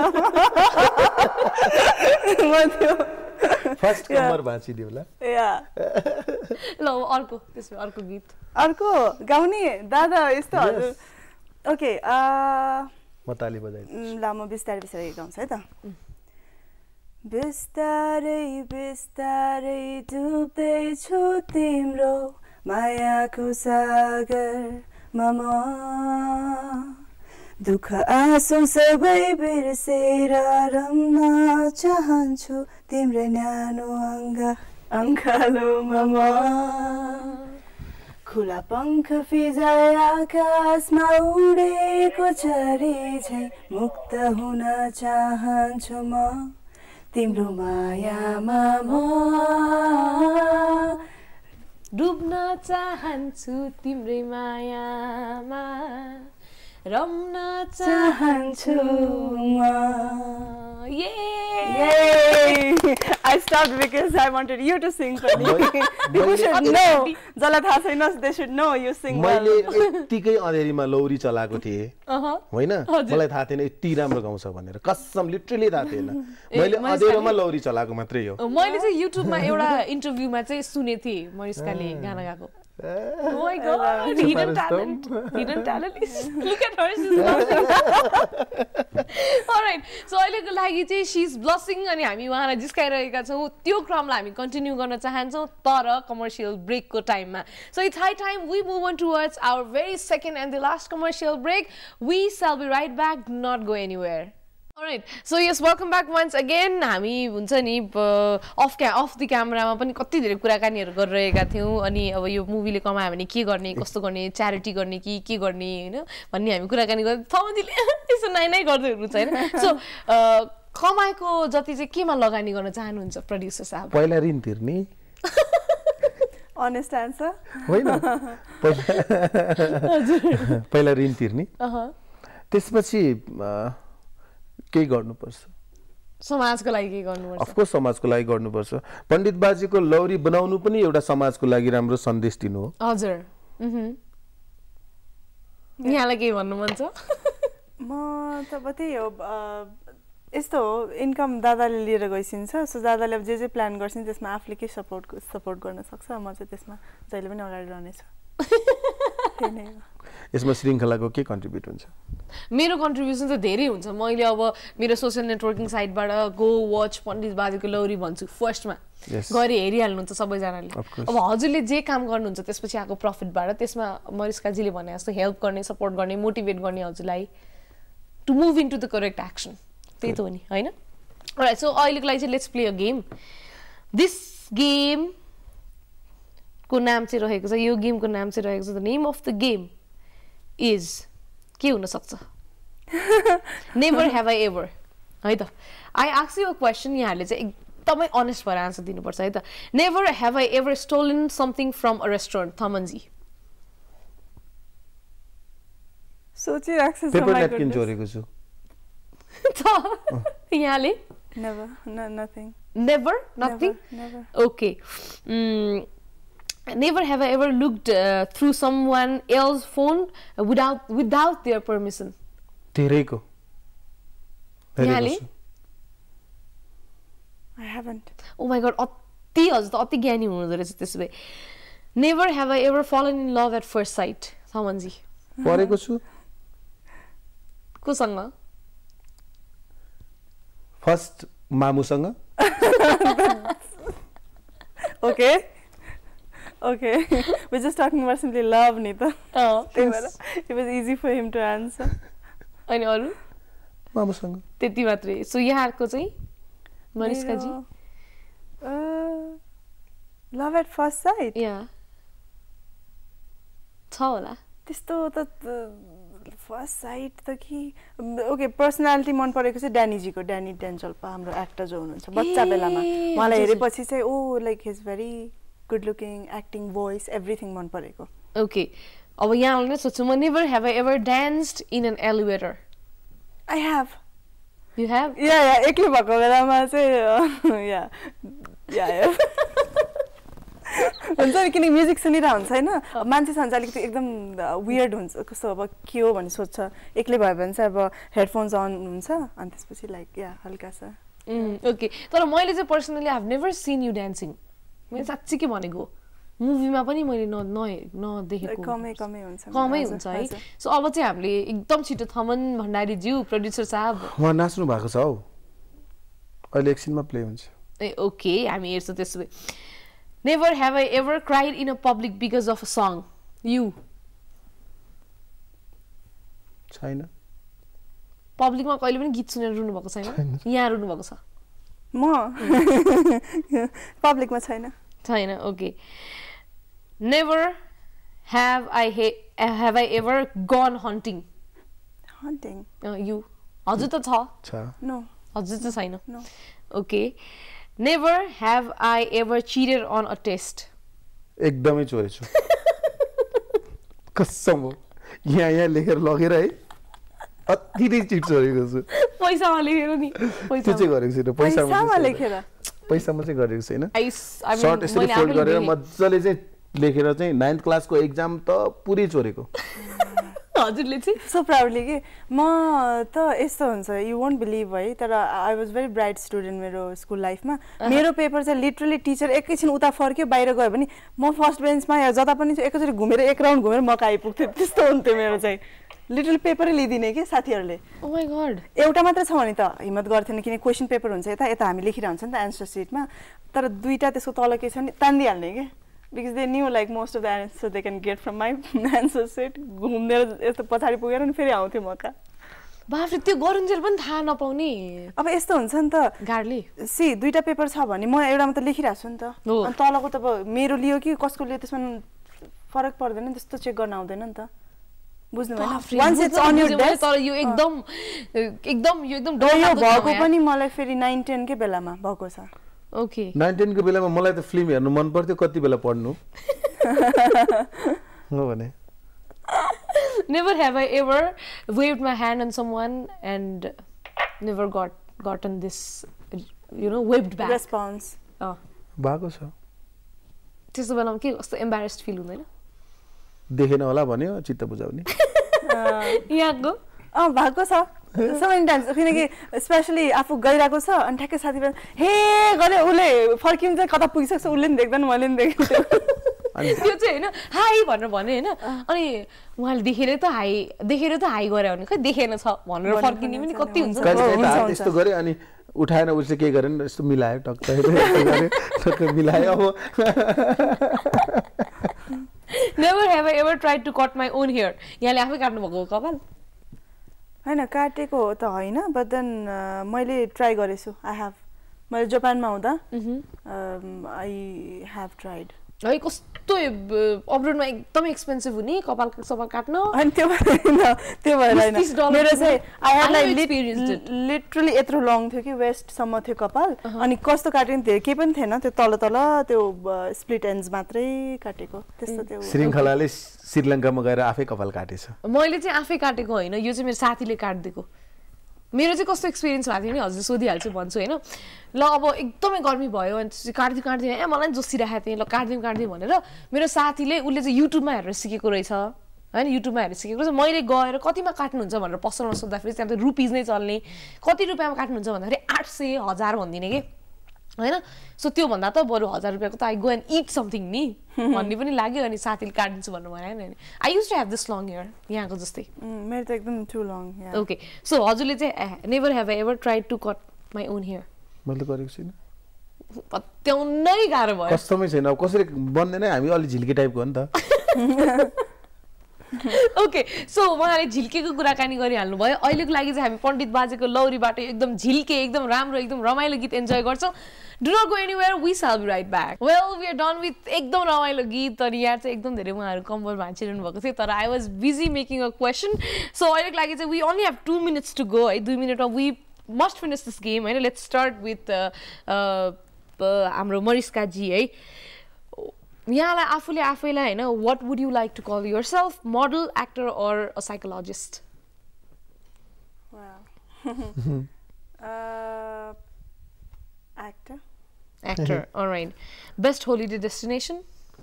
म त्यो फर्स्ट कमर भाँचिदियो होला या ल अर्को त्यसमा अर्को गीत अर्को गाउने दादा यस्तो हजुर ओके अ म ताली बजाइदिन्छु ल म बिस्तारै बिस्तारै गाउँछु है त बिस्तारै बिस्तारै डुब्दैछु तिम्रो मायाको सागरमा म दुःख आँसु सबै बिर्सेर रम्न चाहन्छु तिम्रो न्यानो अङ्ग अङ्गालोमा म खुला पङ्ख फिजाए आकाशमा उडेको चरी झैँ मुक्त हुन चाहन्छु म तिम्रो मायामा म डुब्न चाहन्छु तिम्रै मायामा रम्न चाहन्छु म Yay! I stopped because I wanted you to sing for me. People should know. जसलाई थाहा छैन they should know you sing well. मैले यतिकै अँधेरीमा लौरी चलाएको थिएँ होइन मलाई थाहा थिएन यति राम्रो गाउँछ भनेर कसम लिटरली थाहा थिएन मैले अँधेरोमा लौरी चलाएको मात्रै हो मैले चाहिँ युट्युबमा एउटा इन्टरभ्यूमा चाहिँ सुने थिएँ मरिस्काले गाना गाएको Oh my god, hidden talent. Hidden talent is look at her, she's blushing. Alright, so अहिलेको लागि चाहिँ she's blushing अनि हामी उहाँलाई जिस्काइरहेका छौँ त्यो क्रमलाई हामी कन्टिन्यू गर्न चाहन्छौँ तर कमर्सियल ब्रेकको टाइममा. So it's high time we move on towards our very second and the last commercial break. We shall be right back, do not go anywhere. Alright, so yes, welcome back once again. हामी हुन्छ नि of क्या of the क्यामेरामा पनि कति धेरै कुराकानीहरू गरिरहेका थियौँ अनि अब यो मुभीले कमायो भने के गर्ने कस्तो गर्ने च्यारिटी गर्ने कि के गर्ने होइन भन्ने हामी कुराकानी गर्दै थमदिले यसो नाइ नाइ गर्दै हुनुहुन्छ होइन सो कमाएको जति चाहिँ केमा लगानी गर्न चाहनुहुन्छ प्रड्युसर साहब पहिला ऋण तिर्ने Honest answer होइन पहिला ऋण तिर्ने त्यसपछि केही गर्नुपर्छ समाजको लागि के गर्नुपर्छ अफ कोर्स समाजको लागि गर्नुपर्छ पण्डित बाजीको लौरी बनाउनु पनि एउटा समाजको लागि राम्रो सन्देश दिनु हो हजुर यहाँलाई के भन्नु मन छ म त बतै हो यस्तो हो इन्कम दादाले लिएर गइसिन्छ सो दादाले अब जे जे प्लान गर्छिन् त्यसमा आफूले के सपोर्ट सपोर्ट गर्न सक्छ म चाहिँ त्यसमा जहिले पनि अगाडि रहनेछु यसमा श्रृङ्खलाको के कन्ट्रिब्युट हुन्छ मेरो कन्ट्रिब्युसन चाहिँ धेरै हुन्छ मैले अब मेरो सोसियल नेटवर्किङ साइटबाट गो वाच पण्डित बाजेको लौरी भन्छु फर्स्टमा गएर हेरिहाल्नुहुन्छ सबैजनाले अब हजुरले जे काम गर्नुहुन्छ त्यसपछि आएको प्रफिटबाट त्यसमा मरिस्काजीले भने जस्तो हेल्प गर्ने सपोर्ट गर्ने मोटिभेट गर्ने हजुरलाई to move into the correct action त्यही त हो नि होइन राइट सो अहिलेको लागि चाहिँ let's play a game this game को नाम चाहिँ रहेको छ यो गेमको नाम चाहिँ रहेको छ the name of the game is के हुन सक्छ नेभर हेभ आई एभर है त I ask you a question यहाँहरूले चाहिँ एकदमै अनेस्ट भएर आन्सर दिनुपर्छ है त never have I ever stolen something from a restaurant Thaman ji सोचिरहेको छु पेपर न्यापकिन चोरेको छु यहाँले never nothing never nothing okay Never have I ever looked uh, through someone else's phone without without their permission. धेरैको यहाँले I haven't. Oh my god, अति हजुर त अति ज्ञानी हुनुहुँदो रहेछ त्यसो भए Never have I ever fallen in love at first sight. थमनजी परेको छु कोसँग फर्स्ट मामुसँग Okay. Okay, we're just talking about simply love, Nita. Oh, it was easy for him to answer. अनि अरु मामुसँग त्यति मात्रै सो यहाँको चाहिँ Mariska ji Love at first sight? Yeah. छ होला त्यस्तो त फर्स्ट साइट त कि ओके पर्सनालिटी मन परेको चाहिँ ड्यानीजीको ड्यानी डेन्जल्पा हाम्रो एक्टर जो हुनुहुन्छ बच्चा बेलामा उहाँलाई हेरेपछि चाहिँ oh like his very good looking acting voice everything मन परेको ओके अब यहाँले नै सोच्छु म never have I ever danced in an elevator I have you have yeah yeah एक्लै भएको बेलामा चाहिँ या या हुन्छ नि किनकि म्युजिक सुनिरहेको हुन्छ होइन मान्छे छ भने अलिकति एकदम वियर्ड हुन्छ कस्तो अब के हो भन्ने सोध्छ एक्लै भयो भने चाहिँ अब हेडफोन्स अन हुन्छ अनि त्यसपछि लाइक या हल्का छ ओके तर मैले चाहिँ personally I have never seen you dancing मैले साँच्चै के भनेको मुभीमा पनि मैले न नदेखेको कमै कमै हुन्छ कमै हुन्छ है सो अब चाहिँ हामीले एकदम छिटो थमन भण्डारीज्यू प्रड्युसर साहब उहाँ नाच्नु भएको छ हौ अहिले एकछिनमा प्ले हुन्छ ए ओके हामी हेर्छौँ त्यसो भए Never have I ever cried in a public because of a song. You? छैन Public मा कहिले पनि गीत सुनेर रुनु भएको छैन यहाँ रुनु भएको छ म public मा छैन छैन okay Never have I have I ever gone hunting. Hunting? Uh, you? हजुर त छ छ No. हजुर त छैन No. Okay. Never have I ever cheated on a test. एकदमै चोरेछु कसम हो यहाँ यहाँ लेखेर लगेर है अति नै चिट चोरेको छु पैसामा लेखेर नि त्यो चाहिँ गरेको छैन पैसामा लेखेर पैसामा चाहिँ गरेको छैन I I mean सर्ट यसरी फोल्ड गरेर मजाले चाहिँ लेखेर चाहिँ नाइन्थ क्लासको एक्जाम त पुरै चोरेको हजुरले चाहिँ सो प्राउडली कि म त यस्तो हुन्छ यु वोन्ट बिलिभ है तर I was very bright student मेरो स्कुल लाइफमा मेरो पेपर चाहिँ लिटरली टिचर एकैछिन उता फर्क्यो बाहिर गयो भने म फर्स्ट बेन्चमा या जता पनि एकैचोटि घुमेर एक राउन्ड घुमेर मका आइपुग्थ्यो त्यस्तो हुन्थ्यो मेरो चाहिँ लिटल पेपरै लिदिने कि साथीहरूले ओ माय गॉड एउटा मात्र छ भने त हिम्मत गर्थेन किन क्वेशन पेपर हुन्छ यता यता हामी लेखिरा हुन्छ नि त एन्सर सिटमा तर दुईटा त्यसको तल के छ नि तान्दिहाल्ने के because they knew like most of the answers they can get from my answer sheet घुमेर यस्तो पछाडी पुगेर नि फेरि आउँथ्यो मका बाफरे त्यो गरुन्जेल पनि थाहा नपाउने अब यस्तो हुन्छ नि त गाडले सी दुईटा पेपर छ भने म एउटामा त लेखिरहेको छु नि त अनि तलको त अब मेरो लियो कि कसको लियो त्यसमा फरक पर्दैन त्यस्तो चेक गर्न आउँदैन नि त बुझ्नु भएन once it's on your desk तर यो एकदम एकदम यो एकदम डर भएको पनि मलाई फेरि नाइन टेन के बेलामा भएको छ ओके नाइन टेन को बेलामा मलाई त फिल्म हेर्नु मन पर्थ्यो कति बेला पढ्नु हो भने Never have I ever waved my hand on someone and never got gotten this you know waved back response uh भएको छ त्यस्तो बेलामा के कस्तो एम्बारेस्ड फिल हुँदैन देखेन होला भन्यो चित्त बुझाउने यहाँको अँ भएको छ so many times किनकि स्पेशली आफू गइरहेको छ अनि ठ्याक्कै साथी हे गरे उसले फर्किन्छ चाहिँ कता पुगिसक्छ उसले पनि देख्दैन मैले पनि देख्छु त्यो चाहिँ होइन हाई भनेर भने होइन अनि उहाँले देखेर त हाई देखेर त हाई गरे भने खै देखेन छ भनेर फर्किने पनि कति हुन्छ त्यस्तो गरे अनि उठाएन उसले के गरेन यस्तो मिलायो टक्क टक्क मिलायो अब Never have I ever tried to cut my own hair. यहाँले आफै काट्नु भएको कपाल हैन काटेको त हैन बट देन मैले ट्राई गरेछु आई हेभ मैले जापानमा हुँदा आई हेभ ट्राइड है कस्तो अब्रोडमा एकदम एक्सपेन्सिभ हुने कपाल सपाल काट्न अनि त्यो भएर त्यो भएर हैन मेरो चाहिँ आई हेभ लाइक लिटरली यत्रो लङ थियो कि वेस्टसम्म थियो कपाल अनि कस्तो काटेन थियो केही पनि थिएन त्यो तल तल त्यो स्प्लिट एन्ड्स मात्रै काटेको त्यस्तो त्यो श्रृङ्खलाले श्रीलङ्कामा गएर आफै कपाल काटेछ मैले चाहिँ आफै काटेको होइन यो चाहिँ मेरो साथीले काटिदिएको मेरो चाहिँ कस्तो एक्सपिरियन्स भएको थियो नि हजुर सोधिहाल्छु भन्छु होइन ल अब एकदमै गर्मी भयो अनि काट्दै काट्दै ए मलाई नि जोसिरहेको थिएँ ल काट्दिउँ काट्दिउँ भनेर मेरो साथीले उसले चाहिँ युट्युबमा हेरेर सिकेको रहेछ होइन युट्युबमा हेरेर सिकेको रहेछ मैले गएर कतिमा काट्नुहुन्छ भनेर पसलमा सोद्धाखेरि त्यहाँ त रुपिज नै चल्ने कति रुपियाँमा काट्नुहुन्छ भन्दाखेरि आठ सय हजार भनिदिने कि होइन सो त्योभन्दा त बरु हजार रुपियाँको त I go and it something नि भन्ने पनि लाग्यो अनि साथीले काटिदिन्छु भन्नु भएन नि I use to have this long hair यहाँको जस्तै मेरो त एकदम टु लङ ओके सो हजुरले चाहिँ never have I ever tried to cut my own hair मैले गरेको छैन पत्याउनै गाह्रो भयो कस्तमै छैन अब कसरी बन्दैन हामी अलि झिल्के टाइपको हो नि त ओके सो उहाँले झिल्केको कुराकानी गरिहाल्नु भयो अहिलेको लागि चाहिँ हामी पण्डित बाजेको लौरीबाट एकदम झिल्के एकदम राम्रो एकदम रमाइलो गीत एन्जोय गर्छौँ do not go anywhere we shall be right back well we are done with एकदम रमाइलो गीत अनि यहाँ चाहिँ एकदम धेरै उहाँहरू कम्बल भाँचिरहनु भएको थियो तर I was busy making a question so अहिलेको लागि चाहिँ we only have two minutes to go है दुई मिनटमा we must finish this game होइन लेट्स स्टार्ट विथ हाम्रो मरिस्काजी है यहाँलाई आफूले आफैलाई होइन what would you like to call yourself model actor or a psychologist actor actor alright best holiday destination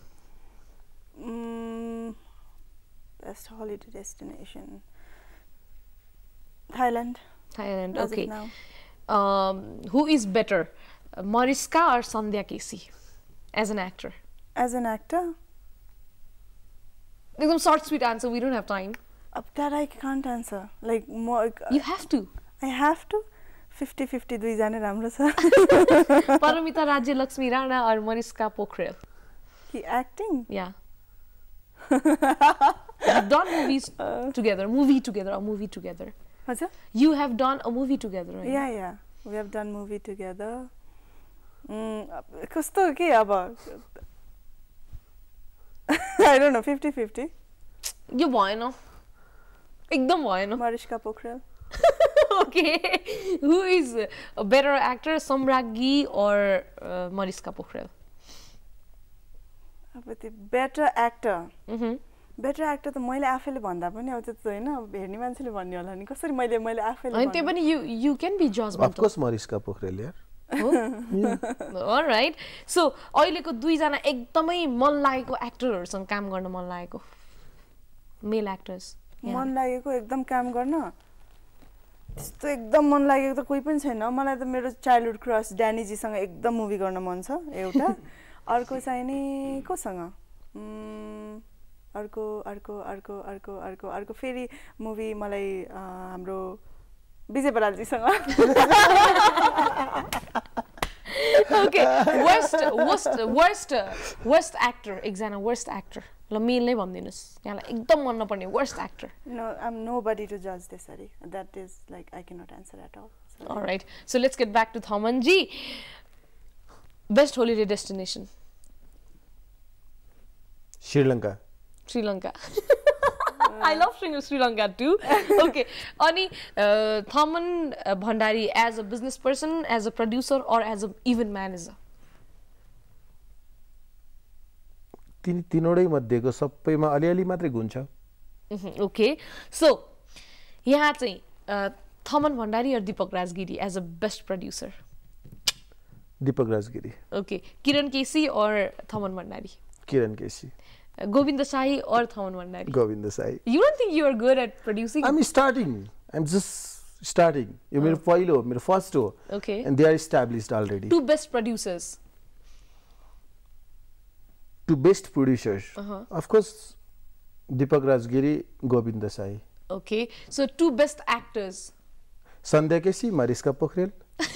best holiday destination Thailand Thailand, okay. Um, who is better, Mariska or Sandhya Casey, as an actor? As an actor? Like some short, sweet answer. We don't have time. Uh, that I can't answer. Like more. Uh, you have to. I have to. fifty fifty दुई जाने राम्रो छ. Paramita Rajya Lakshmi Rana or Mariska Pokhrel? He acting? Yeah. You've done movies uh, together. Movie together. A movie together. What's that? You have done a movie together, right? Yeah, yeah. We have done movie together. Kasto ke aba? I don't know, fifty fifty. You bhayena. Ekdam bhayena. Mariska Pokhrel. Okay. Who is a better actor, Samraggi or uh, Mariska Pokhrel? Better actor. Mm-hmm. Better actor त मैले आफैले भन्दा पनि अब त्यस्तो होइन हेर्ने मान्छेले भन्ने होला नि कसरी मैले मैले आफैले अनि त्यही पनि you you can be judgmental of course Mariska Pokhrel यार अलराइट सो अहिलेको दुईजना एकदमै मन लागेको एक्टरहरूसँग काम गर्न मन लागेको मेल एक्टर्स मन लागेको एकदम काम गर्न त्यस्तो एकदम मन लागेको त कोही पनि छैन मलाई त मेरो चाइल्डहुड क्रस ड्यानीजीसँग एकदम मुभी गर्न मन छ एउटा अर्को चाहिँ नि कोसँग अर्को अर्को अर्को अर्को अर्को अर्को फेरि मुभी मलाई हाम्रो विजय बरालजीसँग okay worst worst worst worst actor एकजना वर्स्ट एक्टर ल मेल नै भनिदिनुहोस् यहाँलाई एकदम मन नपर्ने worst actor no I am nobody to जज त्यसरी that is like I can not answer at all all right so let's get back to Thaman G best holiday destination Sri Lanka Sri Lanka. I love Sri Lanka too. Okay. Ani uh, Thaman uh, Bhandari as a business person, as a producer, or as an event manager? तीन तीनवटै मध्येको सबैमा अलिअलि मात्रै गुण छ. Okay. So यहाँ चाहिँ Thaman Bhandari or Deepak Rajgiri as a best producer? Deepak Rajgiri. Okay. Kiran Kesi or Thaman Bhandari? Kiran Kesi. Govinda Sahi or Thaman Bhandari? Govinda Sahi. You don't think you are good at producing? I'm starting. I'm just starting. You मेरो पहिलो मेरो first हो. Okay. And they are established already. Two best producers. Two best producers. Uh-huh. Of course, Deepak Rajgiri, Govinda Sahi. Okay. So two best actors. Sandhya Casey, Mariska Pokhrel.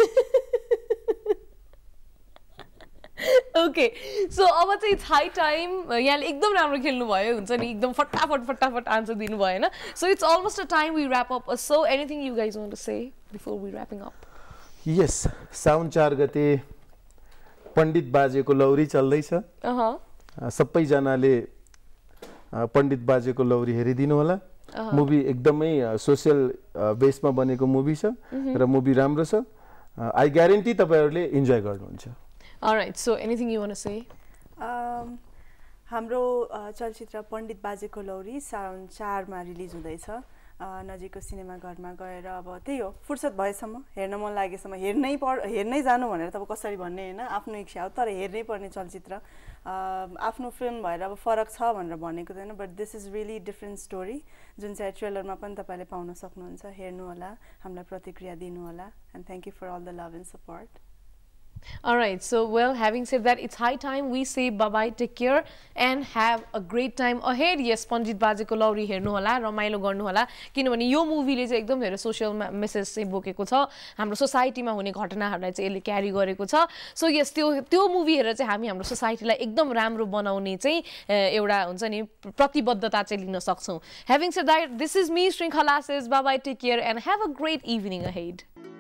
Okay so अब चाहिँ it's high time यहाँले एकदम राम्रो खेल्नु भयो हुन्छ नि एकदम फटाफट फटाफट आन्सर दिनु भयो होइन so it's almost a time we wrap up so anything you guys want to say before we wrapping up यस साउन चार गते पण्डित बाजेको लौरी चल्दैछ सबैजनाले पण्डित बाजेको लौरी हेरिदिनु होला मुभी एकदमै सोसियल बेसमा बनेको मुभी छ र मुभी राम्रो छ आई ग्यारेन्टी तपाईहरुले इन्जोय गर्नुहुन्छ Alright, so anything you want to say? Um, हाम्रो चलचित्र पण्डित बाजेको लौरी साउन चारमा रिलिज हुँदैछ नजिकको सिनेमा घरमा गएर अब त्यही हो फुर्सद भएसम्म हेर्न मन लागेसम्म हेर्नै पर हेर्नै जानु भनेर त कसरी भन्ने हैन आफ्नो इच्छा हो तर हेर्नै पर्ने चलचित्र आफ्नो फिल्म भएर अब फरक छ भनेर भनेको छैन but this is really different story जुन चाहिँ ट्रेलरमा पनि तपाईले पाउन सक्नुहुन्छ हेर्नु होला हामीलाई प्रतिक्रिया दिनु होला and thank you for all the love and support All right, so well, having said that, it's high time we say bye-bye, take care, and have a great time ahead. Yes, Pandit Bajeको लौरी हेर्नु होला, रमाइलो गर्नु होला, किनभने यो मुभीले चाहिँ एकदम धेरै सोशल मेसेज चाहिँ बोकेको छ, हाम्रो सोसाइटीमा हुने घटनाहरूलाई चाहिँ यसले क्यारी गरेको छ. सो यस त्यो त्यो मुभी हेरेर चाहिँ हामी हाम्रो सोसाइटीलाई एकदम राम्रो बनाउने चाहिँ एउटा हुन्छ नि प्रतिबद्धता चाहिँ लिन सक्छौं. Having said that, this is me, Shrinkhala says bye-bye, take care, and have a great evening ahead.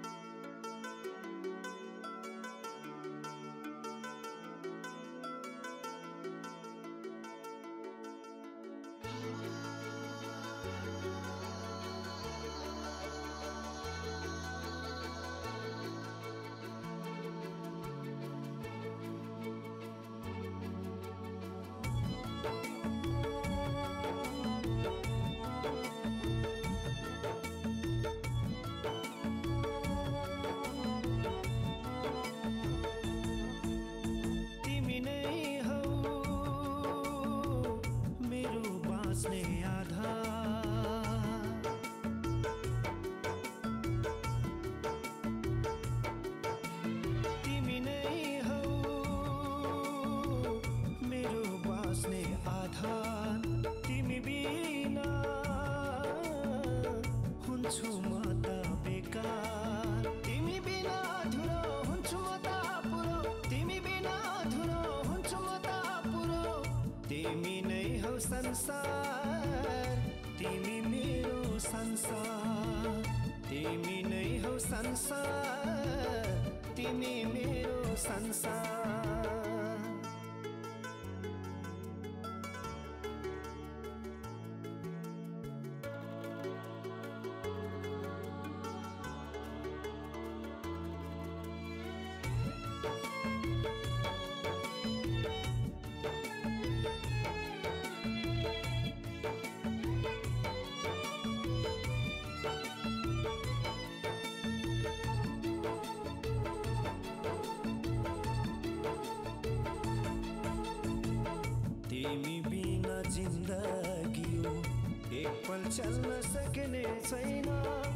चल्न सक्ने छैन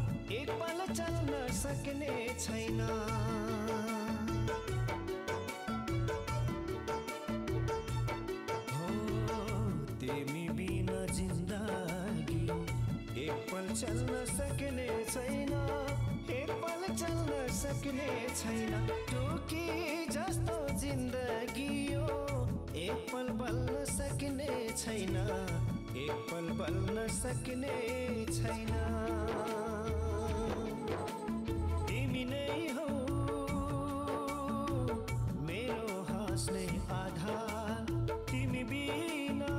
एक पल चल्न सक्ने छैन हो तिमी बिना जिन्दगी एक पल चल्न सक्ने छैन एक पल चल्न सक्ने छैन टोकी जस्तो जिन्दगी हो एक पल बल्न सक्ने छैन एक पल बल्न सक्ने छैन तिमी नै हौ मेरो हाँस्ने आधार तिमी बिना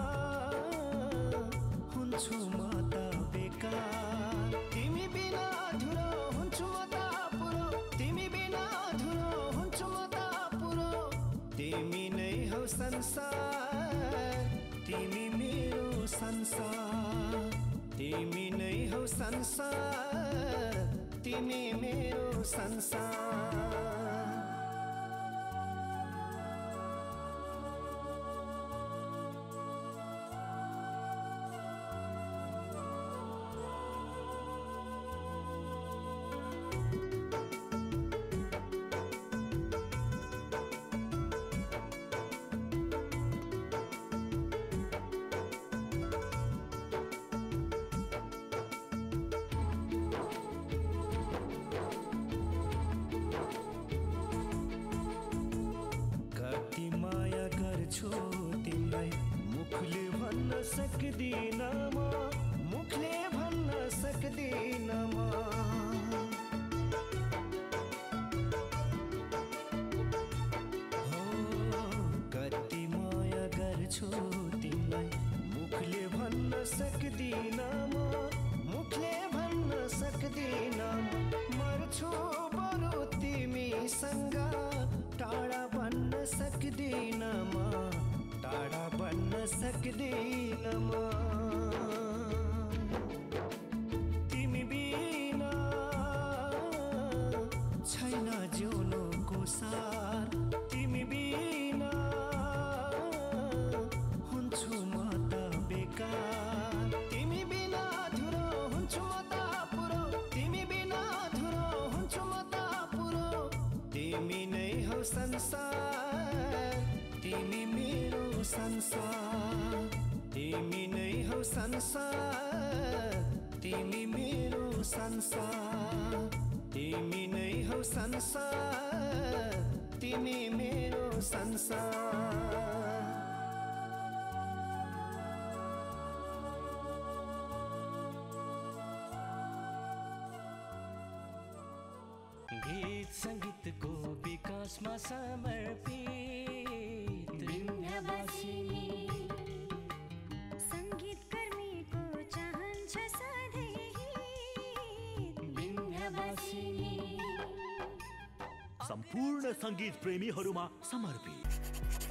हुन्छु म त बेकार तिमी बिना अधुरो हुन्छु म त पुरो तिमी बिना अधुरो हुन्छु म त पुरो तिमी नै हौ संसार तिमी मेरो संसार तिमी नै हौ संसार तिमी मेरो संसार तिमीलाई मुखले भन्न सक्दिन म मुखले भन्न सक्दिन म हो कति माया गर्छु तिमीलाई मुखले भन्न सक्दिन म मुखले भन्न सक्दिन म मर्छु बरु तिमीसँग टाढा भन्न सक्दिन म टाढा बन्न सक्दिन म तिमी बिना छैन जिउनुको सार तिमी बिना हुन्छु म त बेकार तिमी बिना अधुरो हुन्छु म त पुरो तिमी बिना अधुरो हुन्छु म त पुरो तिमी नै संसार तिमी मेरो संसार तिमी नै हौ संसार तिमी मेरो संसार तिमी नै हौ संसार तिमी मेरो संसार गीत संगीतको विकासमा समर्पित विन्ध्यवासिनी संगीतकर्मीको चाहन्छ सधैँ विन्ध्यवासिनी सम्पूर्ण संगीत प्रेमीहरूमा समर्पित